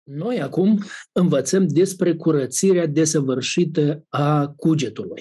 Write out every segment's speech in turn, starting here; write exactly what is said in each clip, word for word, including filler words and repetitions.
Noi acum învățăm despre curățirea desăvârșită a cugetului.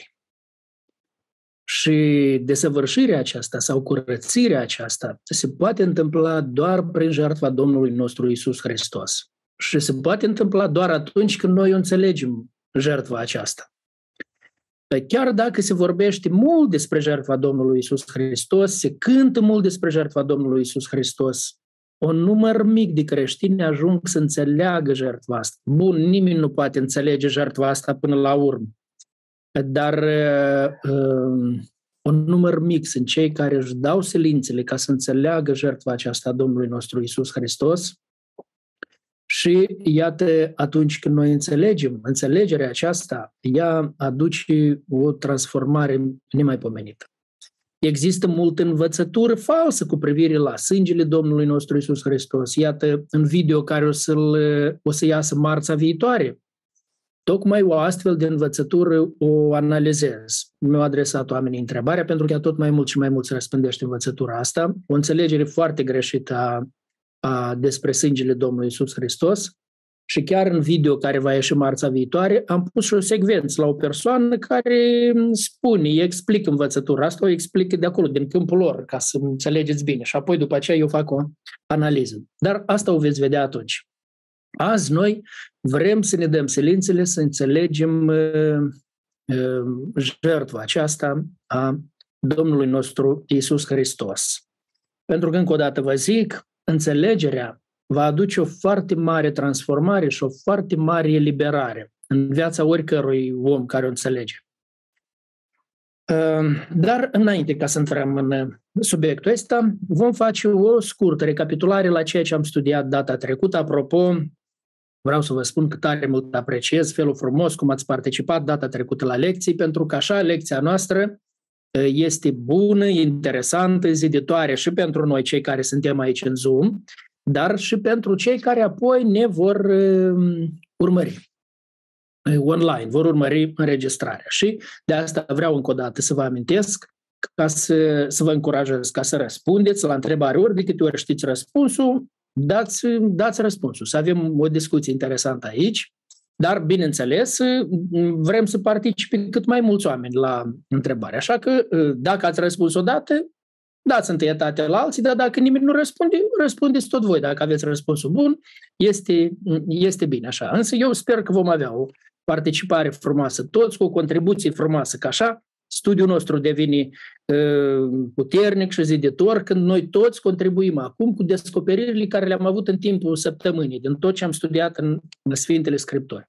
Și desăvârșirea aceasta sau curățirea aceasta se poate întâmpla doar prin jertfa Domnului nostru Iisus Hristos. Și se poate întâmpla doar atunci când noi înțelegem jertfa aceasta. Chiar dacă se vorbește mult despre jertfa Domnului Iisus Hristos, se cântă mult despre jertfa Domnului Iisus Hristos, un număr mic de creștini ajung să înțeleagă jertfa asta. Bun, nimeni nu poate înțelege jertfa asta până la urmă. Dar uh, un număr mic sunt cei care își dau silințele ca să înțeleagă jertfa aceasta a Domnului nostru Iisus Hristos. Și iată, atunci când noi înțelegem, înțelegerea aceasta, ea aduce o transformare nemaipomenită. Există multă învățătură falsă cu privire la sângele Domnului nostru Iisus Hristos. Iată, în video care o, să-l, o să iasă marțea viitoare, tocmai o astfel de învățătură o analizez. Mi-au adresat oamenii întrebarea, pentru că tot mai mult și mai mult se răspândește învățătura asta. O înțelegere foarte greșită a, a, despre sângele Domnului Iisus Hristos. Și chiar în video care va ieși marțea viitoare, am pus și o secvență la o persoană care spune, îi explic învățătura asta, o explic de acolo, din câmpul lor, ca să înțelegeți bine. Și apoi după aceea eu fac o analiză. Dar asta o veți vedea atunci. Azi noi vrem să ne dăm silințele, să înțelegem uh, uh, jertfa aceasta a Domnului nostru Iisus Hristos. Pentru că, încă o dată vă zic, înțelegerea va aduce o foarte mare transformare și o foarte mare eliberare în viața oricărui om care o înțelege. Dar înainte ca să intrăm în subiectul ăsta, vom face o scurtă recapitulare la ceea ce am studiat data trecută. Apropo, vreau să vă spun că tare mult apreciez felul frumos cum ați participat data trecută la lecții, pentru că așa lecția noastră este bună, interesantă, ziditoare și pentru noi cei care suntem aici în Zoom, dar și pentru cei care apoi ne vor uh, urmări online, vor urmări înregistrarea. Și de asta vreau încă o dată să vă amintesc, ca să, să vă încurajez ca să răspundeți la întrebare, ori de câte ori știți răspunsul, dați, dați răspunsul, să avem o discuție interesantă aici, dar, bineînțeles, vrem să participe cât mai mulți oameni la întrebare. Așa că, dacă ați răspuns odată, dați întâietate la alții, dar dacă nimeni nu răspunde, răspundeți tot voi. Dacă aveți răspunsul bun, este, este bine așa. Însă eu sper că vom avea o participare frumoasă toți, cu o contribuție frumoasă, că așa studiul nostru devine uh, puternic și ziditor când noi toți contribuim acum cu descoperirile care le-am avut în timpul săptămânii, din tot ce am studiat în, în Sfintele Scripturi.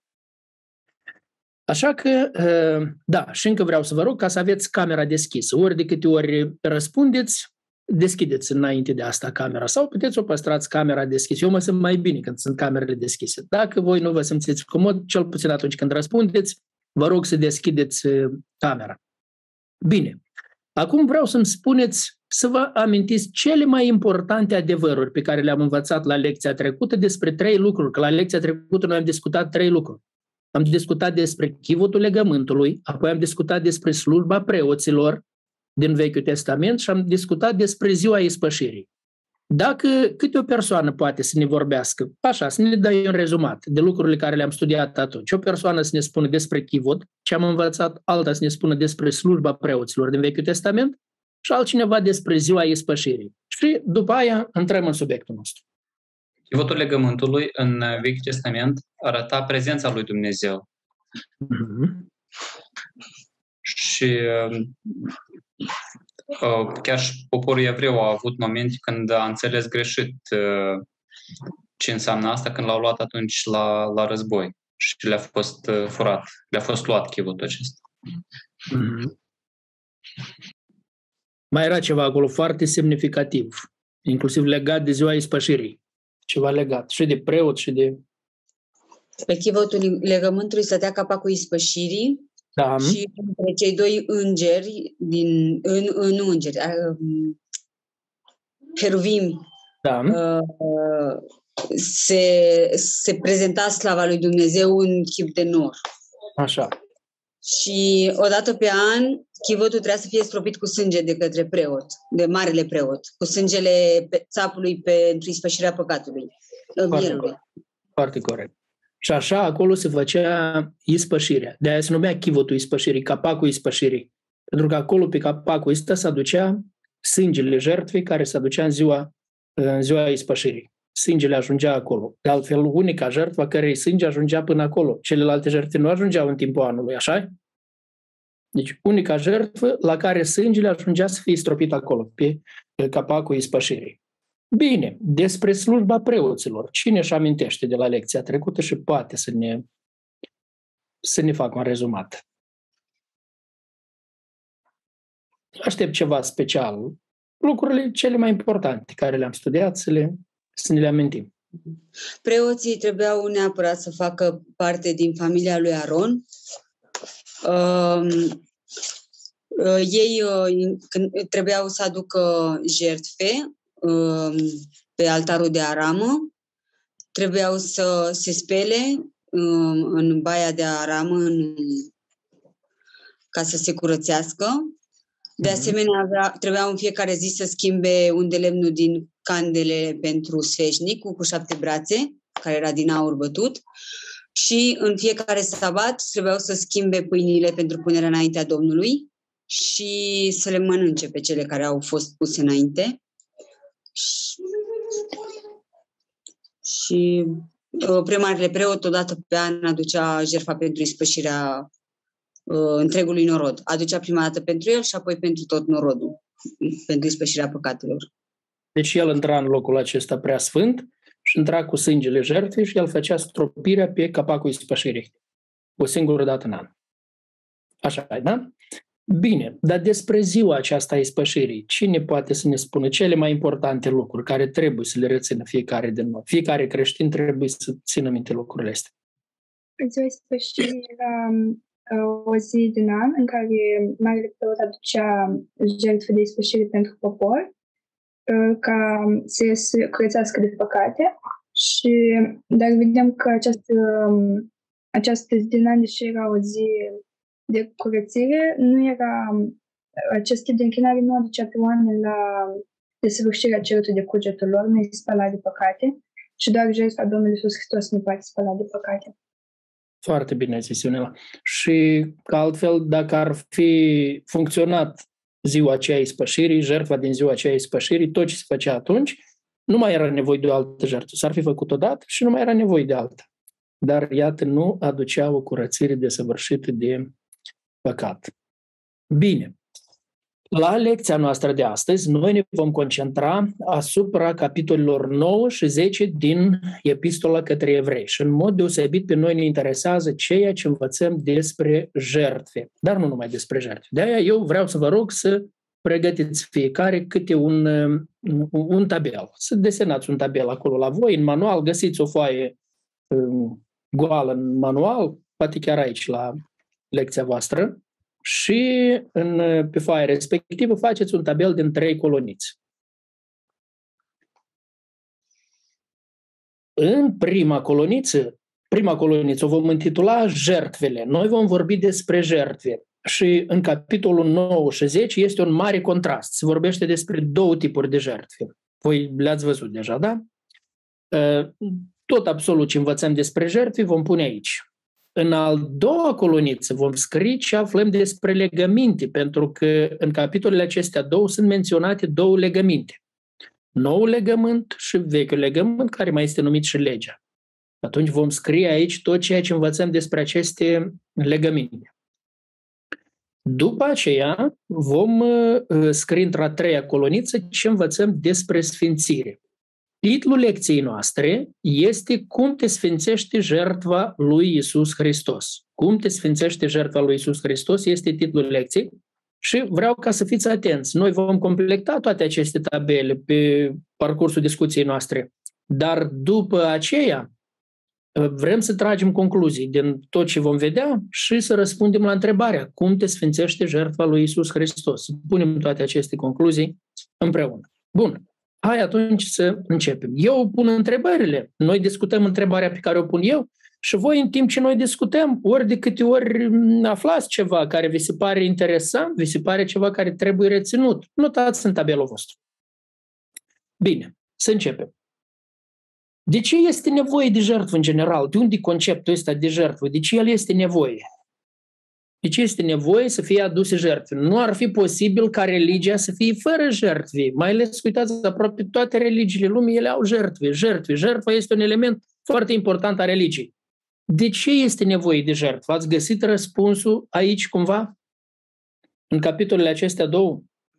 Așa că, da, și încă vreau să vă rog ca să aveți camera deschisă. Ori de câte ori răspundeți, deschideți înainte de asta camera sau puteți o păstrați camera deschisă. Eu mă simt mai bine când sunt camerele deschise. Dacă voi nu vă simțiți comod, cel puțin atunci când răspundeți, vă rog să deschideți camera. Bine, acum vreau să-mi spuneți, să vă amintiți cele mai importante adevăruri pe care le-am învățat la lecția trecută despre trei lucruri, că la lecția trecută noi am discutat trei lucruri. Am discutat despre chivotul legământului, apoi am discutat despre slujba preoților din Vechiul Testament și am discutat despre ziua ispășirii. Dacă câte o persoană poate să ne vorbească, așa, să ne dea un rezumat de lucrurile care le-am studiat atunci, o persoană să ne spună despre chivot, ce am învățat, alta să ne spună despre slujba preoților din Vechiul Testament și altcineva despre ziua ispășirii. Și după aia intrăm în subiectul nostru. Chivotul legământului în Vechiul Testament arăta prezența lui Dumnezeu. Mm-hmm. Și uh, chiar și poporul evreu a avut momente când a înțeles greșit uh, ce înseamnă asta, când l-au luat atunci la, la război și le-a fost uh, furat, le-a fost luat chivotul acesta. Mm-hmm. Mai era ceva acolo foarte semnificativ, inclusiv legat de ziua ispășirii. Ceva legat și de preot și de... Pe chivotul legământului stătea capacul ispășirii, da. Și între cei doi îngeri, din, în, în îngeri, uh, heruvimi, da. uh, se, se prezenta slava lui Dumnezeu în chip de nor. Așa. Și odată pe an, chivotul trebuia să fie stropit cu sânge de către preot, de marele preot, cu sângele țapului pentru ispășirea păcatului, mielului. Foarte corect. Și așa acolo se făcea ispășirea. De aia se numea chivotul ispășirii, capacul ispășirii. Pentru că acolo, pe capacul ăsta, se aducea sângele jertfei care se aducea în ziua, în ziua ispășirii. Sângele ajungea acolo. De altfel, unica jertfă a cărei sânge ajungea până acolo. Celelalte jertfe nu ajungeau în timpul anului, așa? Deci, unica jertfă la care sângele ajungea să fie stropit acolo, pe capacul ispășirii. Bine, despre slujba preoților. Cine își amintește de la lecția trecută și poate să ne, să ne facă un rezumat? Aștept ceva special. Lucrurile cele mai importante care le-am studiat să, le, să ne le amintim. Preoții trebuiau neapărat să facă parte din familia lui Aron. Uh, uh, ei uh, trebuiau să aducă jertfe uh, pe altarul de aramă, trebuiau să se spele uh, în baia de aramă în, ca să se curățească. De asemenea, avea, trebuiau în fiecare zi să schimbe un de lemnul din candele pentru sfeșnic cu șapte brațe, care era din aur bătut. Și în fiecare sabat trebuiau să schimbe pâinile pentru punerea înaintea Domnului și să le mănânce pe cele care au fost puse înainte. Și, și primarele preot odată pe an aducea jertfa pentru ispășirea uh, întregului norod. Aducea prima dată pentru el și apoi pentru tot norodul, pentru ispășirea păcatelor. Deci el intra în locul acesta preasfânt și intra cu sângele jertfei și el făcea stropirea pe capacul ispășirii. O singură dată în an. Așa, da? Bine, dar despre ziua aceasta a ispășirii, cine poate să ne spună cele mai importante lucruri care trebuie să le rețină fiecare din noi? Fiecare creștin trebuie să țină minte lucrurile astea. Ziua ispășirii era uh, o zi din an în care Marele Preot aducea jertfe de ispășire pentru popor, ca să se curățească de păcate. Și dar vedem că această, această zi din an, deși era o zi de curățire, nu era, acest tip de închinare nu aducea pe oameni la desăvârșirea cerutului de cugetul lor, nu este spălat de păcate și doar jertfa Domnului Iisus Hristos nu poate spăla de păcate. Foarte bine zis, Ionela. Și că altfel, dacă ar fi funcționat ziua aceea ispășirii, jertfa din ziua aceea ispășirii, tot ce se făcea atunci, nu mai era nevoie de o altă jertfă. S-ar fi făcut odată și nu mai era nevoie de alta. Dar, iată, nu aducea o curățire desăvârșită de păcat. Bine. La lecția noastră de astăzi, noi ne vom concentra asupra capitolelor nouă și zece din Epistola către Evrei. Și în mod deosebit pe noi ne interesează ceea ce învățăm despre jertfe. Dar nu numai despre jertfe. De aia eu vreau să vă rog să pregătiți fiecare câte un, un tabel. Să desenați un tabel acolo la voi, în manual, găsiți o foaie um, goală în manual, poate chiar aici la lecția voastră. Și în, pe foaia respectivă faceți un tabel din trei coloniți. În prima coloniță, prima coloniță o vom intitula jertfele. Noi vom vorbi despre jertfe. Și în capitolul nouă și zece este un mare contrast. Se vorbește despre două tipuri de jertfe. Voi le-ați văzut deja, da? Tot absolut ce învățăm despre jertfe vom pune aici. În al doua coloniță vom scrie și aflăm despre legăminte, pentru că în capitolele acestea două sunt menționate două legăminte. Noul legământ și vechiul legământ, care mai este numit și legea. Atunci vom scrie aici tot ceea ce învățăm despre aceste legăminte. După aceea vom scrie într-a treia coloniță ce învățăm despre sfințire. Titlul lecției noastre este Cum te sfințește jertfa lui Iisus Hristos. Cum te sfințește jertfa lui Iisus Hristos este titlul lecției și vreau ca să fiți atenți. Noi vom completa toate aceste tabele pe parcursul discuției noastre, dar după aceea vrem să tragem concluzii din tot ce vom vedea și să răspundem la întrebarea cum te sfințește jertfa lui Iisus Hristos. Să punem toate aceste concluzii împreună. Bun. Hai atunci să începem. Eu pun întrebările, noi discutăm întrebarea pe care o pun eu și voi în timp ce noi discutăm, ori de câte ori aflați ceva care vi se pare interesant, vi se pare ceva care trebuie reținut, notați în tabelul vostru. Bine, să începem. De ce este nevoie de jertfă în general? De unde e conceptul ăsta de jertfă? De ce el este nevoie? De ce este nevoie să fie aduse jertfe? Nu ar fi posibil ca religia să fie fără jertfe. Mai ales, uitați, aproape toate religiile lumii, ele au jertfe. Jertfe. Jertfa este un element foarte important a religiei. De ce este nevoie de jertfă? Ați găsit răspunsul aici cumva? În capitolele acestea două?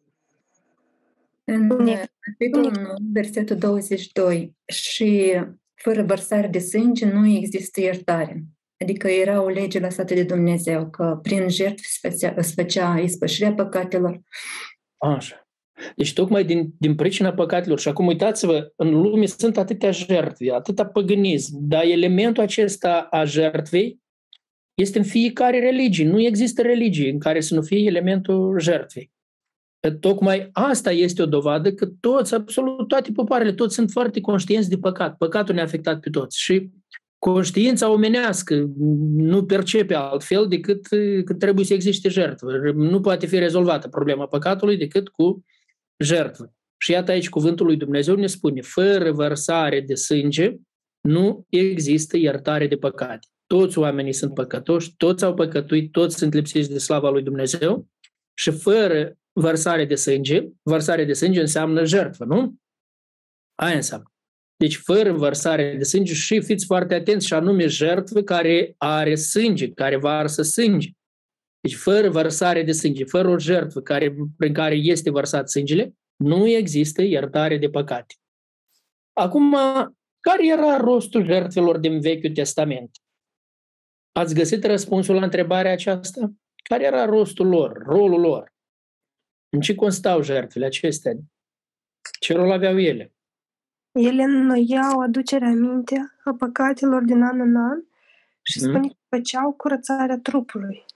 În capitolul unu, versetul douăzeci și doi, și fără vărsare de sânge nu există iertare. Adică era o lege lăsată de Dumnezeu, că prin jertfe îți făcea ispășirea păcatelor. Așa. Deci tocmai din, din pricina păcatelor. Și acum uitați-vă, în lume sunt atâtea jertfe, atâta păgânism, dar elementul acesta a jertfei este în fiecare religie. Nu există religie în care să nu fie elementul jertfei. Tocmai asta este o dovadă că toți, absolut toate popoarele, toți sunt foarte conștienți de păcat. Păcatul ne-a afectat pe toți. Și conștiința omenească nu percepe altfel decât că trebuie să existe jertfă. Nu poate fi rezolvată problema păcatului decât cu jertfă. Și iată aici cuvântul lui Dumnezeu ne spune, fără vărsare de sânge nu există iertare de păcate. Toți oamenii sunt păcătoși, toți au păcătuit, toți sunt lipsiți de slava lui Dumnezeu și fără vărsare de sânge, vărsare de sânge înseamnă jertfă, nu? Aia înseamnă. Deci fără vărsare de sânge și fiți foarte atenți și anume jertfă care are sânge, care varsă sânge. Deci fără vărsare de sânge, fără o jertfă care, prin care este vărsat sângele, nu există iertare de păcate. Acum, care era rostul jertfelor din Vechiul Testament? Ați găsit răspunsul la întrebarea aceasta? Care era rostul lor, rolul lor? În ce constau jertfele acestea? Ce rol aveau ele? Ele înnoiau aducerea aminte a păcatelor din an în an și spune că făceau curățarea trupului.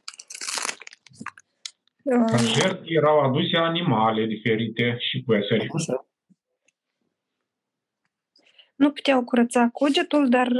Ca jertfe erau aduse animale diferite și păsări. Nu puteau curăța cugetul, dar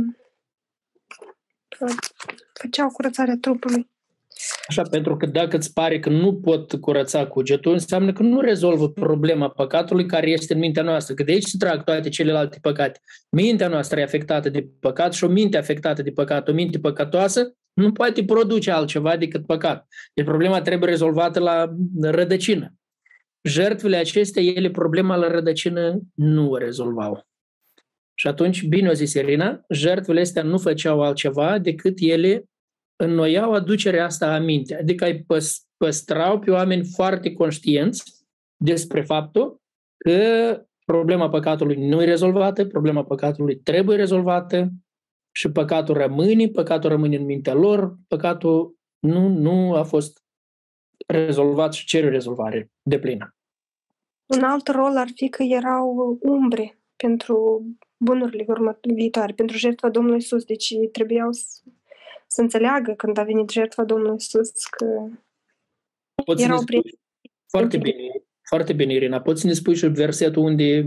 făceau curățarea trupului. Așa, pentru că dacă îți pare că nu pot curăța cugetul, înseamnă că nu rezolvă problema păcatului care este în mintea noastră, că de aici se trag toate celelalte păcate. Mintea noastră e afectată de păcat și o minte afectată de păcat, o minte păcătoasă, nu poate produce altceva decât păcat. Deci problema trebuie rezolvată la rădăcină. Jertfele acestea, ele problema la rădăcină nu o rezolvau. Și atunci, bine o zis Irina, jertfele astea nu făceau altceva decât ele înnoiau aducerea asta aminte. Adică îi păstrau pe oameni foarte conștienți despre faptul că problema păcatului nu e rezolvată, problema păcatului trebuie rezolvată și păcatul rămâne, păcatul rămâne în mintea lor, păcatul nu, nu a fost rezolvat și cere rezolvare deplină. Un alt rol ar fi că erau umbre pentru bunurile viitoare, pentru jertfa Domnului Iisus. Deci trebuiau să, să înțeleagă când a venit jertfa Domnului Iisus că Poți erau spui, foarte bine, foarte bine, Irina. Poți să ne spui și versetul unde,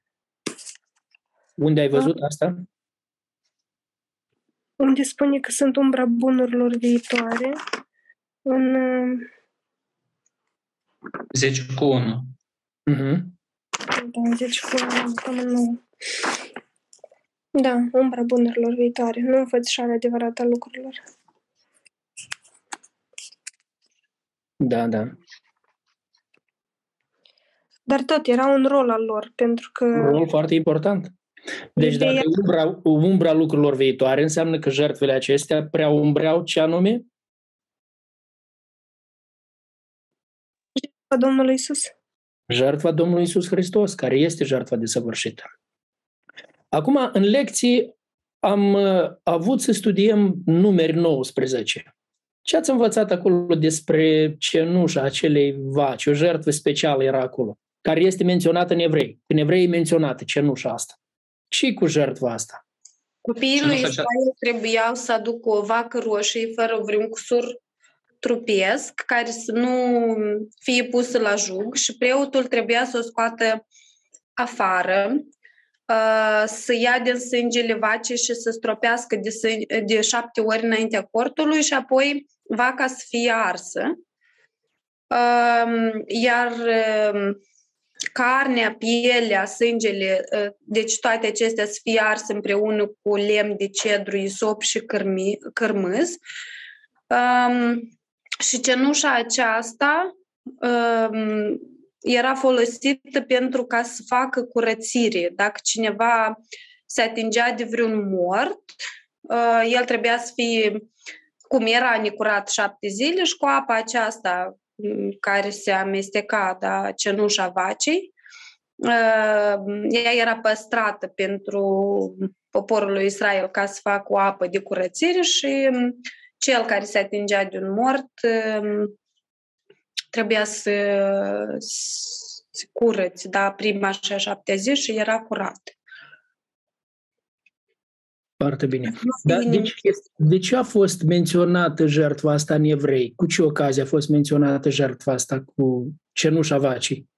unde ai văzut asta? Unde spune că sunt umbra bunurilor viitoare. În zece cu unu. Uh-huh. Da, zece cu unu, până nu. Da, umbra bunurilor viitoare, nu înfățișarea adevărată a lucrurilor. Da, da. Dar tot era un rol al lor, pentru că... Un rol foarte important. Deci Ideea... dacă umbra, umbra lucrurilor viitoare înseamnă că jertfele acestea prea umbreau ce anume? Jertfa Domnului Iisus. Jertfa Domnului Iisus Hristos, care este jertfa desăvârșită. Acum, în lecții, am uh, avut să studiem Numeri nouăsprezece. Ce ați învățat acolo despre cenușa acelei vaci? O jertfă specială era acolo, care este menționată în Evrei. În Evrei e menționată cenușa asta. Ce cu jertfa asta? Copiii lui Israel trebuiau să aducă o vacă roșie fără vreun cusur trupesc, care să nu fie pusă la jug și preotul trebuia să o scoată afară, să ia din sângele vacii și să stropească de, sânge, de șapte ori înaintea cortului și apoi vaca să fie arsă. Iar carnea, pielea, sângele, deci toate acestea să fie arse împreună cu lemn de cedru, isop și cărmi, cărmâz. Um, și cenușa aceasta um, era folosită pentru ca să facă curățire. Dacă cineva se atingea de vreun mort, uh, el trebuia să fie, cum era necurat șapte zile, și cu apa aceasta care se amesteca, da, cenușa vacii, ea era păstrată pentru poporul lui Israel ca să facă o apă de curățire și cel care se atingea de un mort trebuia să se curățe, da, prima și a șaptea zi și era curat. Foarte bine. Dar de ce, de ce a fost menționată jertfa asta în Evrei? Cu ce ocazie a fost menționată jertfa asta cu cenușa vacii?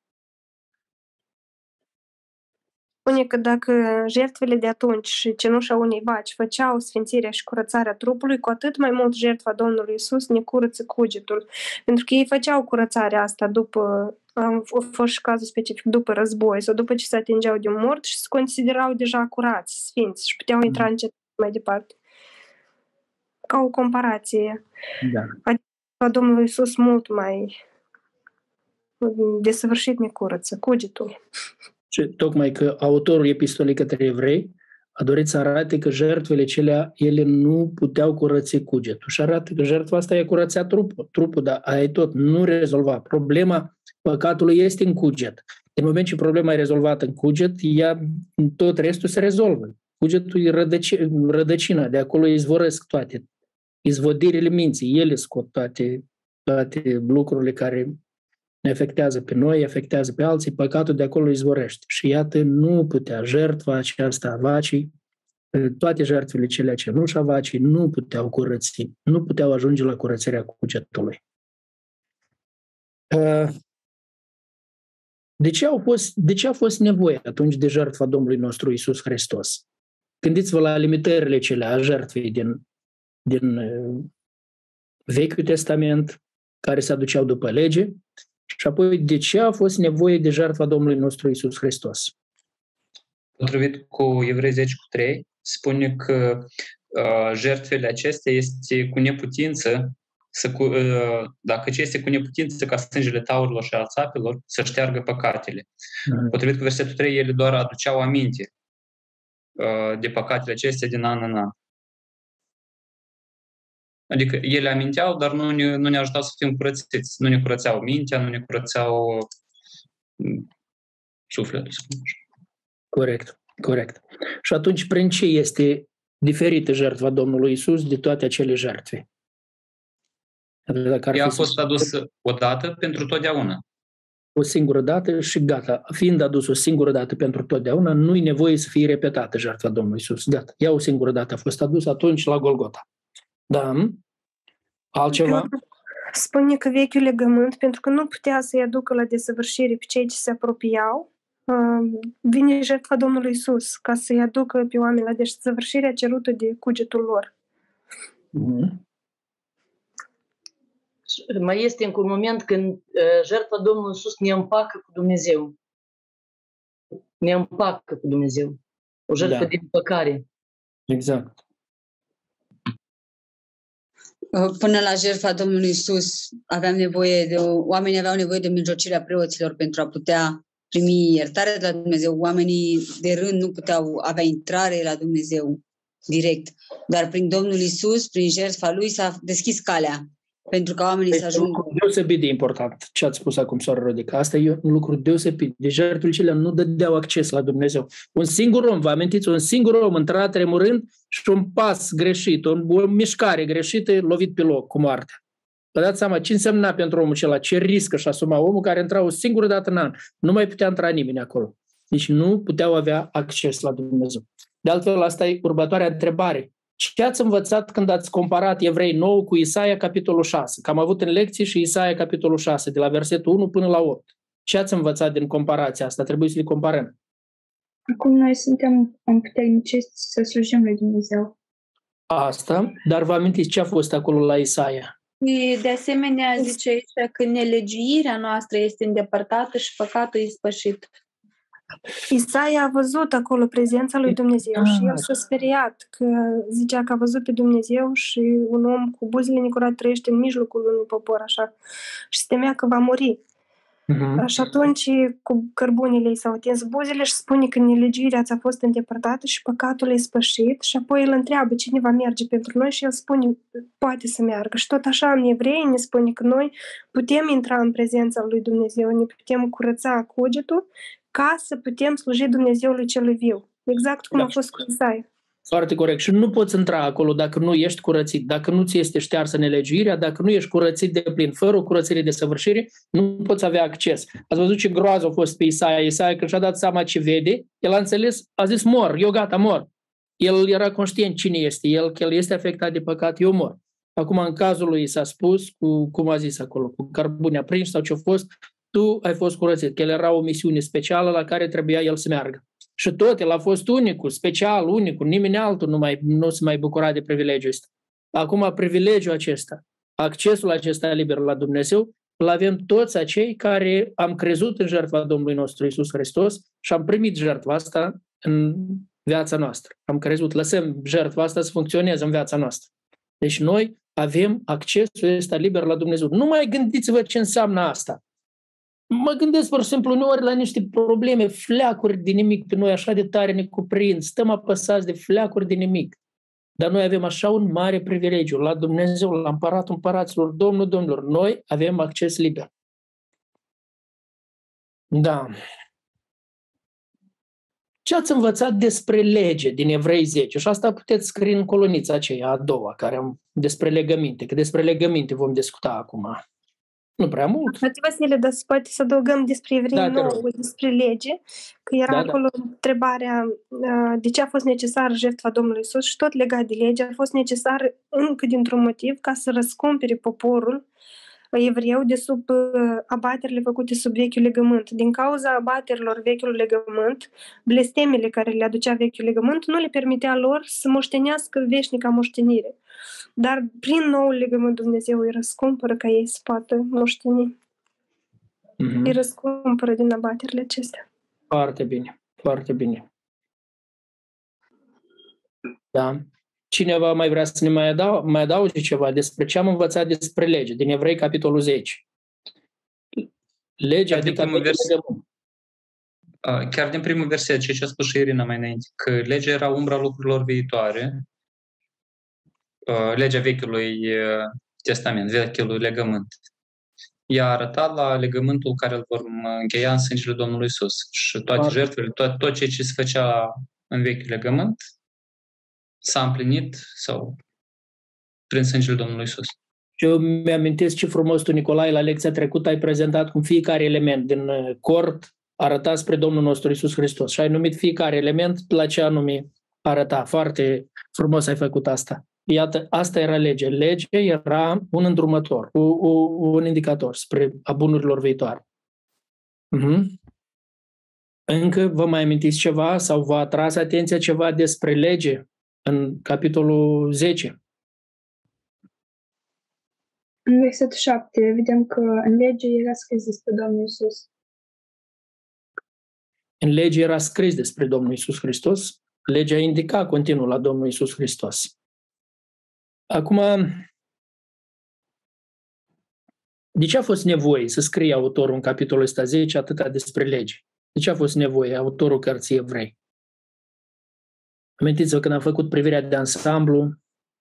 Spune că dacă jertfele de atunci și cenușa unei vaci făceau sfințirea și curățarea trupului, cu atât mai mult jertfa Domnului Iisus ne curăță cugetul. Pentru că ei făceau curățarea asta după, a fost și cazul specific, după război sau după ce se atingeau de un mort și se considerau deja curați, sfinți și puteau intra în cetate mai departe. Ca o comparație. Da. Adică Domnul Iisus mult mai desăvârșit ne curăță cugetul. Și tocmai că autorul epistolei către evrei a dorit să arate că jertfele celea, ele nu puteau curăți cugetul. Și arată că jertfa asta i-a curățat trupul, trupul, dar aia e tot, nu rezolva. Problema păcatului este în cuget. În moment ce problema e rezolvată în cuget, ea, tot restul se rezolvă. Cugetul e rădăci, rădăcina, de acolo izvorăsc toate izvodirile minții, ele scot toate, toate lucrurile care ne afectează pe noi, afectează pe alții, păcatul de acolo izvorește. Și iată, nu putea jertfa aceasta a vacii, toate jertfele celea cenușa vacii nu puteau curăți, nu puteau ajunge la curățirea cugetului. De ce, au fost, de ce a fost nevoie atunci de jertfa Domnului nostru Iisus Hristos? Gândiți-vă la limitările cele a jertfei din, din Vechiul Testament, care se aduceau după lege, și apoi de ce a fost nevoie de jertfa Domnului nostru Iisus Hristos? Potrivit cu Evrei zece cu trei, spune că uh, jertfele acestea este cu neputință, să cu, uh, dacă ce este cu neputință ca sângele taurilor și al țapelor, să șteargă păcatele. Mm. Potrivit cu versetul trei, ele doar aduceau aminte uh, de păcatele acestea din an în an. Adică ele aminteau, dar nu ne, nu ne ajutau să fim curățiți. Nu ne curățeau mintea, nu ne curățeau sufletul. Corect, corect. Și atunci, prin ce este diferită jertfa Domnului Iisus de toate acele jertfe? Ea a fost adusă odată pentru totdeauna. O singură dată și gata. Fiind adus o singură dată pentru totdeauna, nu-i nevoie să fie repetată jertfa Domnului Iisus. Gata. Ea o singură dată a fost adusă atunci la Golgota. Da. Altceva? Spune că vechiul legământ, pentru că nu putea să-i aducă la desăvârșire pe cei ce se apropiau, vine jertfa Domnului Iisus ca să-i aducă pe oameni la desăvârșirea cerută de cugetul lor. Mm-hmm. Mai este încă un moment când uh, jertfa Domnului Iisus ne împacă cu Dumnezeu. Ne împacă cu Dumnezeu. O jertfă da. de împăcare. Exact. Până la jertfa Domnului Iisus aveam nevoie de o, oamenii aveau nevoie de mijlocirea preoților pentru a putea primi iertare de la Dumnezeu. Oamenii de rând nu puteau avea intrare la Dumnezeu direct. Dar prin Domnul Iisus, prin jertfa Lui, s-a deschis calea pentru ca oamenii este să ajungă. Un lucru deosebit de important ce ați spus acum, soară Rodica. Asta e un lucru deosebit. De jertfele cele nu dădeau acces la Dumnezeu. Un singur om, vă amintiți, un singur om intrat tremurând și un pas greșit, o, o mișcare greșită, lovit pe loc cu moartea. Vă dați seama ce însemna pentru omul acela, ce riscă și asuma omul care intra o singură dată în an. Nu mai putea intra nimeni acolo. Deci nu puteau avea acces la Dumnezeu. De altfel, asta e următoarea întrebare. Ce ați învățat când ați comparat Evrei nouă cu Isaia, capitolul șase? Că am avut în lecții și Isaia, capitolul șase, de la versetul unu până la opt. Ce ați învățat din comparația asta? Trebuie să le comparăm. Acum noi suntem împuternici să slujim lui Dumnezeu. Asta, dar vă amintiți ce a fost acolo la Isaia? Și de asemenea zice aici că nelegiuirea noastră este îndepărtată și păcatul ispășit. Isaia a văzut acolo prezența lui Dumnezeu și el s-a speriat, că zicea că a văzut pe Dumnezeu și un om cu buzele necurate trăiește în mijlocul unui popor, așa, și se temea că va muri. Uh-huh. Și atunci, cu cărbunile i s-au atins buzele și spune că nelegiuirea ți-a fost îndepărtată și păcatul e spășit și apoi îl întreabă cine va merge pentru noi și el spune, poate să meargă. Și tot așa în Evrei ne spune că noi putem intra în prezența lui Dumnezeu, ne putem curăța cugetul ca să putem sluji Dumnezeului celui viu. Exact cum da. A fost cu Isaia. Foarte corect. Și nu poți intra acolo dacă nu ești curățit, dacă nu ți este ștearsă nelegiuirea, dacă nu ești curățit de plin, fără o curățire de săvârșire, nu poți avea acces. Ați văzut ce groază a fost pe Isaia. Isaia, când și-a dat seama ce vede, el a înțeles, a zis, mor, eu gata, mor. El era conștient cine este el, că el este afectat de păcat, eu mor. Acum, în cazul lui s-a spus, cu, cum a zis acolo, cu cărbune aprins sau ce-a fost, tu ai fost curățit, că el era o misiune specială la care trebuia el să meargă. Și tot, el a fost unicul, special, unicul, nimeni altul nu, mai, nu se mai bucura de privilegiul ăsta. Acum, privilegiul acesta, accesul acesta liber la Dumnezeu, îl avem toți acei care am crezut în jertfa Domnului nostru Iisus Hristos și am primit jertfa asta în viața noastră. Am crezut, lăsăm jertfa asta să funcționeze în viața noastră. Deci noi avem accesul ăsta liber la Dumnezeu. Nu mai gândiți-vă ce înseamnă asta. Mă gândesc, pur și simplu, uneori la niște probleme, fleacuri de nimic pe noi, așa de tare ne cuprind, stăm apăsați de fleacuri de nimic. Dar noi avem așa un mare privilegiu la Dumnezeu, la Împăratul Împăraților, Domnul Domnilor. Noi avem acces liber. Da. Ce ați învățat despre lege din Evrei zece? Și asta puteți scrie în colonița aceea a doua, care am despre legăminte, că despre legăminte vom discuta acum. Nu prea mult. Frate Vasile, dar poate să adăugăm despre Evrei da, nouă, despre lege, că era da, acolo da. întrebarea de ce a fost necesară jertfa Domnului Iisus și tot legat de lege a fost necesar încă dintr-un motiv ca să răscumpere poporul evreu de sub abaterile făcute sub vechiul legământ. Din cauza abaterilor vechiul legământ, blestemele care le aducea vechiul legământ nu le permitea lor să moștenească veșnica moștenire. Dar prin noul legământ Dumnezeu îi răscumpără ca ei să poată moșteni. Mm-hmm. Îi răscumpără din abaterile acestea. Foarte bine, foarte bine. Da. Cineva mai vrea să ne mai, adau, mai adauge ceva despre ce am învățat despre lege, din Evrei, capitolul zece. Legea chiar adică... Din vers... Chiar din primul verset, ce a spus și Irina mai înainte, că legea era umbra lucrurilor viitoare, legea Vechiului Testament, Vechiului Legământ. Ea a arătat la legământul care îl vor încheia în sângele Domnului Iisus. Și toate Foarte. jertfele, tot, tot ce se făcea în Vechiul Legământ, s-a împlinit sau prin sângele Domnului Iisus. Și eu mi-amintesc ce frumos tu, Nicolae, la lecția trecută ai prezentat cum fiecare element din cort arăta spre Domnul nostru Iisus Hristos. Și ai numit fiecare element la ce anume arăta. Foarte frumos ai făcut asta. Iată, asta era lege. Legea era un îndrumător, un indicator spre a bunurilor viitoare. Uh-huh. Încă vă mai amintiți ceva sau v-a atras atenția ceva despre lege în capitolul zece? În versetul șapte vedem că în lege era scris despre Domnul Iisus. În lege era scris despre Domnul Iisus Hristos. Legea indica continuu la Domnul Iisus Hristos. Acum, de ce a fost nevoie să scrie autorul în capitolul ăsta zece atâta despre lege? De ce a fost nevoie autorul cărții Evrei? Amintiți-vă când am făcut privirea de ansamblu.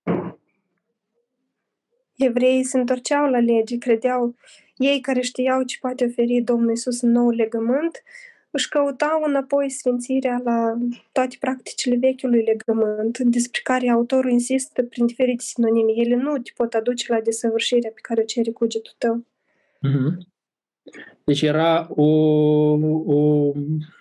Evreii se întorceau la lege, credeau, ei care știau ce poate oferi Domnul Iisus în nou legământ, își căutau înapoi sfințirea la toate practicile vechiului legământ, despre care autorul insistă prin diferite sinonime. Ele nu te pot aduce la desăvârșirea pe care o cere cugetul tău. Mm-hmm. Deci era o, o,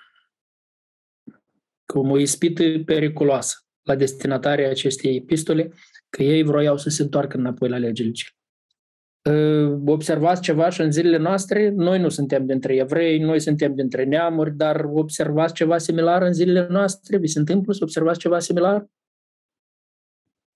cum o ispită periculoasă la destinatarii acestei epistole, că ei vroiau să se întoarcă înapoi la legile cele. Observați ceva și în zilele noastre, noi nu suntem dintre evrei, noi suntem dintre neamuri, dar observați ceva similar în zilele noastre? Vi se întâmplă să observați ceva similar?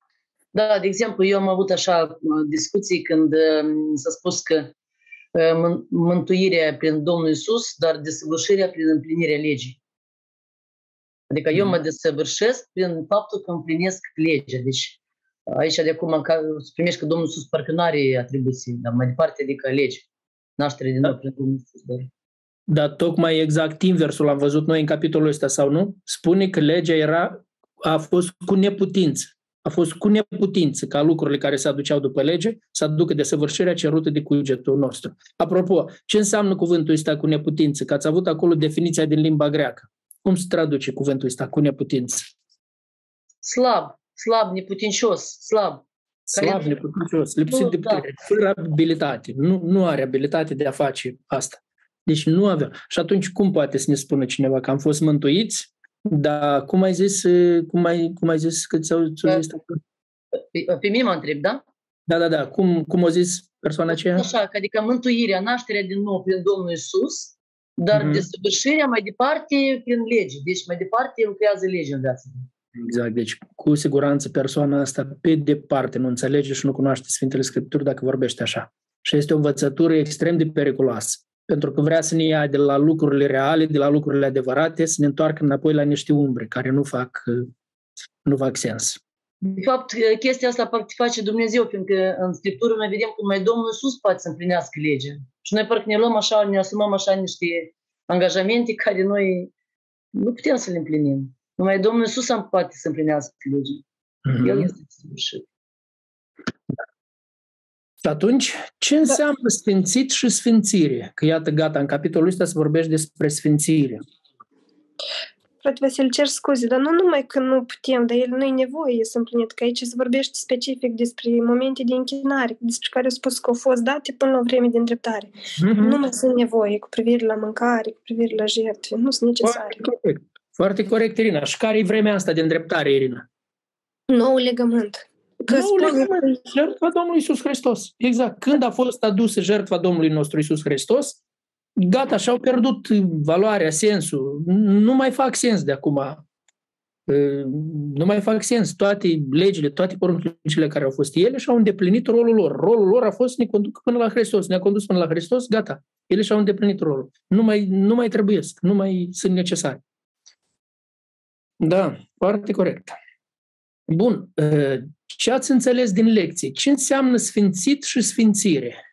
Da, de exemplu, eu am avut așa discuții când s-a spus că mântuirea prin Domnul Iisus, dar desăvârșirea prin împlinirea legii. Adică eu mă desăvârșesc prin faptul că împlinesc legea. Deci aici de acum să primești că Domnul Iisus parcă nu are atribuții, dar mai departe adică lege. Naștere din nou prin Domnul Iisus. Dar... Dar tocmai exact inversul am văzut noi în capitolul ăsta, sau nu? Spune că legea era, a fost cu neputință. A fost cu neputință ca lucrurile care se aduceau după lege să aducă desăvârșirea cerută de cugetul nostru. Apropo, ce înseamnă cuvântul ăsta cu neputință? Că ați avut acolo definiția din limba greacă. Cum se traduce cuvântul ăsta cu neputință? Slab, slab, neputincios, slab. Slab, neputincios, lipsit de putere, fără abilitate. Nu, nu are abilitate de a face asta. Deci nu avea. Și atunci cum poate să ne spună cineva că am fost mântuiți? Dar cum ai zis, cum ai, cum ai zis că ți-au zis? Pe, pe mine mă întreb, da? Da, da, da. Cum, cum o zis persoana aceea? Așa, că adică mântuirea, nașterea din nou prin Domnul Iisus, dar mm-hmm. desăvârșirea mai departe prin lege. Deci mai departe lucrează legea în viața. Exact. Deci cu siguranță persoana asta pe departe nu înțelege și nu cunoaște Sfintele Scripturi dacă vorbește așa. Și este o învățătură extrem de periculoasă. Pentru că vrea să ne ia de la lucrurile reale, de la lucrurile adevărate, să ne întoarcă înapoi la niște umbre care nu fac, nu fac sens. De fapt, chestia asta poate face Dumnezeu, fiindcă în Scriptură noi vedem cum mai Domnul Iisus poate să împlinească legea. Și noi parcă ne luăm așa, ne asumăm așa niște angajamente care noi nu putem să le împlinim. Numai Domnul Iisus am poate să împlinească legea. Mm-hmm. El este sfârșit. Și atunci, ce înseamnă sfințit și sfințire? Că iată, gata, în capitolul ăsta se vorbește despre sfințire. Frate Vasile, cer scuze, dar nu numai că nu putem, dar el nu e nevoie să împlinit, că aici se vorbește specific despre momente de închinare, despre care au spus că au fost date până la vreme de îndreptare. Mm-hmm. Nu mai sunt nevoie cu privire la mâncare, cu privire la jertfe, nu sunt necesare. Foarte corect, foarte corect, Irina. Și care e vremea asta de îndreptare, Irina? Noul legământ. Că Noul legământ, jertfa Domnului Iisus Hristos. Exact. Când a fost adusă jertfa Domnului nostru Iisus Hristos, gata, și-au pierdut valoarea, sensul. Nu mai fac sens de acum. Nu mai fac sens. Toate legile, toate poruncile care au fost ele și-au îndeplinit rolul lor. Rolul lor a fost să ne conducă până la Hristos. Ne-a condus până la Hristos, gata. Ele și-au îndeplinit rolul. Nu mai, nu mai trebuiesc, nu mai sunt necesari. Da, foarte corect. Bun. Ce ați înțeles din lecție? Ce înseamnă sfințit și sfințire?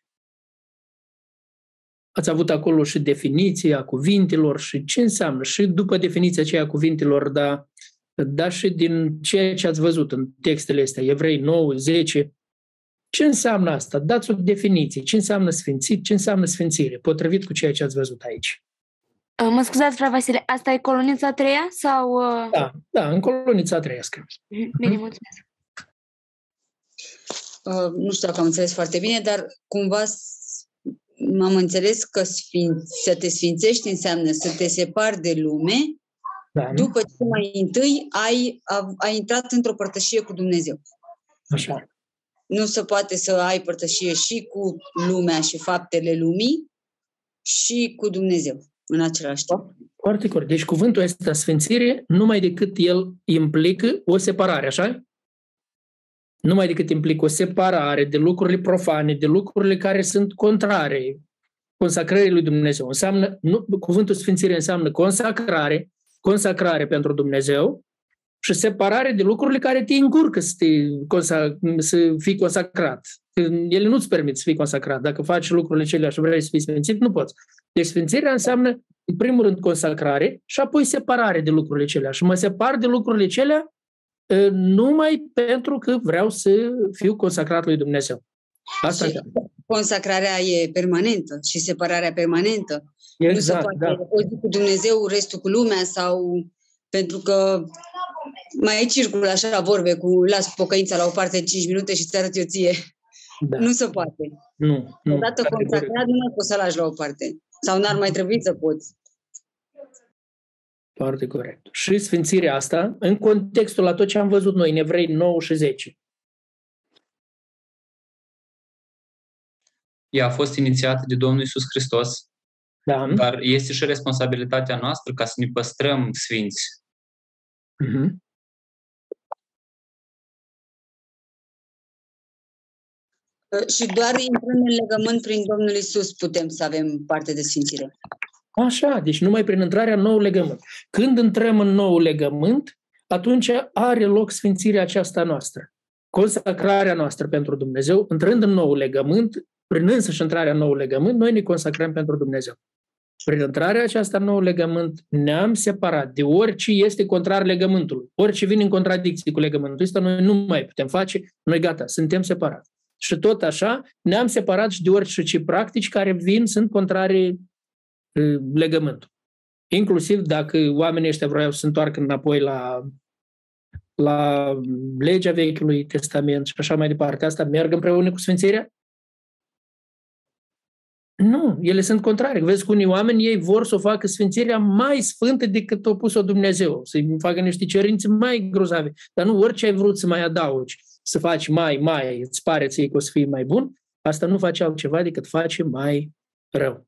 Ați avut acolo și definiția cuvintelor și ce înseamnă? Și după definiția aceea cuvintelor, dar da, și din ceea ce ați văzut în textele astea, Evrei nouă, zece, ce înseamnă asta? Dați o definiție. Ce înseamnă sfințit? Ce înseamnă sfințire? Potrivit cu ceea ce ați văzut aici. Mă scuzați, frate Vasile, asta e colonița a treia? Sau... Da, da, în colonița a treia scrie. Bine, mulțumesc. Uh, nu știu dacă am înțeles foarte bine, dar cumva m-am înțeles că sfin... să te sfințești înseamnă să te separi de lume, da, după ce mai întâi ai, ai intrat într-o părtășie cu Dumnezeu. Așa. Nu se poate să ai părtășie și cu lumea și faptele lumii și cu Dumnezeu în același timp. Foarte corect. Deci cuvântul ăsta, sfințire, numai decât el implică o separare, așa? Numai decât implică o separare de lucrurile profane, de lucrurile care sunt contrare consacrării lui Dumnezeu. Înseamnă, nu, cuvântul sfințire înseamnă consacrare, consacrare pentru Dumnezeu și separare de lucrurile care te încurcă să, te consac, să fii consacrat. Ele nu-ți permit să fii consacrat. Dacă faci lucrurile celea și vrei să fii sfințit, nu poți. Deci sfințirea înseamnă, în primul rând, consacrare și apoi separare de lucrurile celea. Și mă separ de lucrurile celea numai pentru că vreau să fiu consacrat lui Dumnezeu. Asta și consacrarea e permanentă și separarea permanentă. Exact, nu se poate da. O zi cu Dumnezeu, restul cu lumea, sau pentru că mai circulă așa vorbe cu las pocăința la o parte cinci minute și ți arăt eu ție. Da. Nu se poate. Nu, nu. Odată consacrat nu mai poți să lași la o parte. Sau n-ar mai trebui să poți. Foarte corect. Și sfințirea asta, în contextul la tot ce am văzut noi, în Evrei nouă și zece. Ea a fost inițiată de Domnul Iisus Hristos, da. Dar este și responsabilitatea noastră ca să ne păstrăm sfinți. Uh-huh. Și doar intrând în legământ prin Domnul Iisus putem să avem parte de sfințire. Așa, deci numai prin intrarea în nou legământ. Când intrăm în nou legământ, atunci are loc sfințirea aceasta noastră. Consacrarea noastră pentru Dumnezeu, intrând în nou legământ, prin însăși intrarea în nou legământ, noi ne consacrăm pentru Dumnezeu. Prin intrarea aceasta în nou legământ, ne-am separat de orice este contrar legământului. Orice vine în contradicție cu legământul ăsta, noi nu mai putem face, noi gata, suntem separați. Și tot așa, ne-am separat și de orice practici care vin, sunt contrare legământul. Inclusiv dacă oamenii ăștia vreau să se întoarcă înapoi la, la legea Vechiului Testament și așa mai departe, asta merg împreună cu sfințirea? Nu, ele sunt contrare. Vezi că unii oameni, ei vor să o facă sfințirea mai sfântă decât a pus-o Dumnezeu, să-i facă niște cerințe mai grozave. Dar nu orice ai vrut să mai adaugi, să faci mai, mai, îți pare ție că o să fii mai bun, asta nu face altceva decât face mai rău.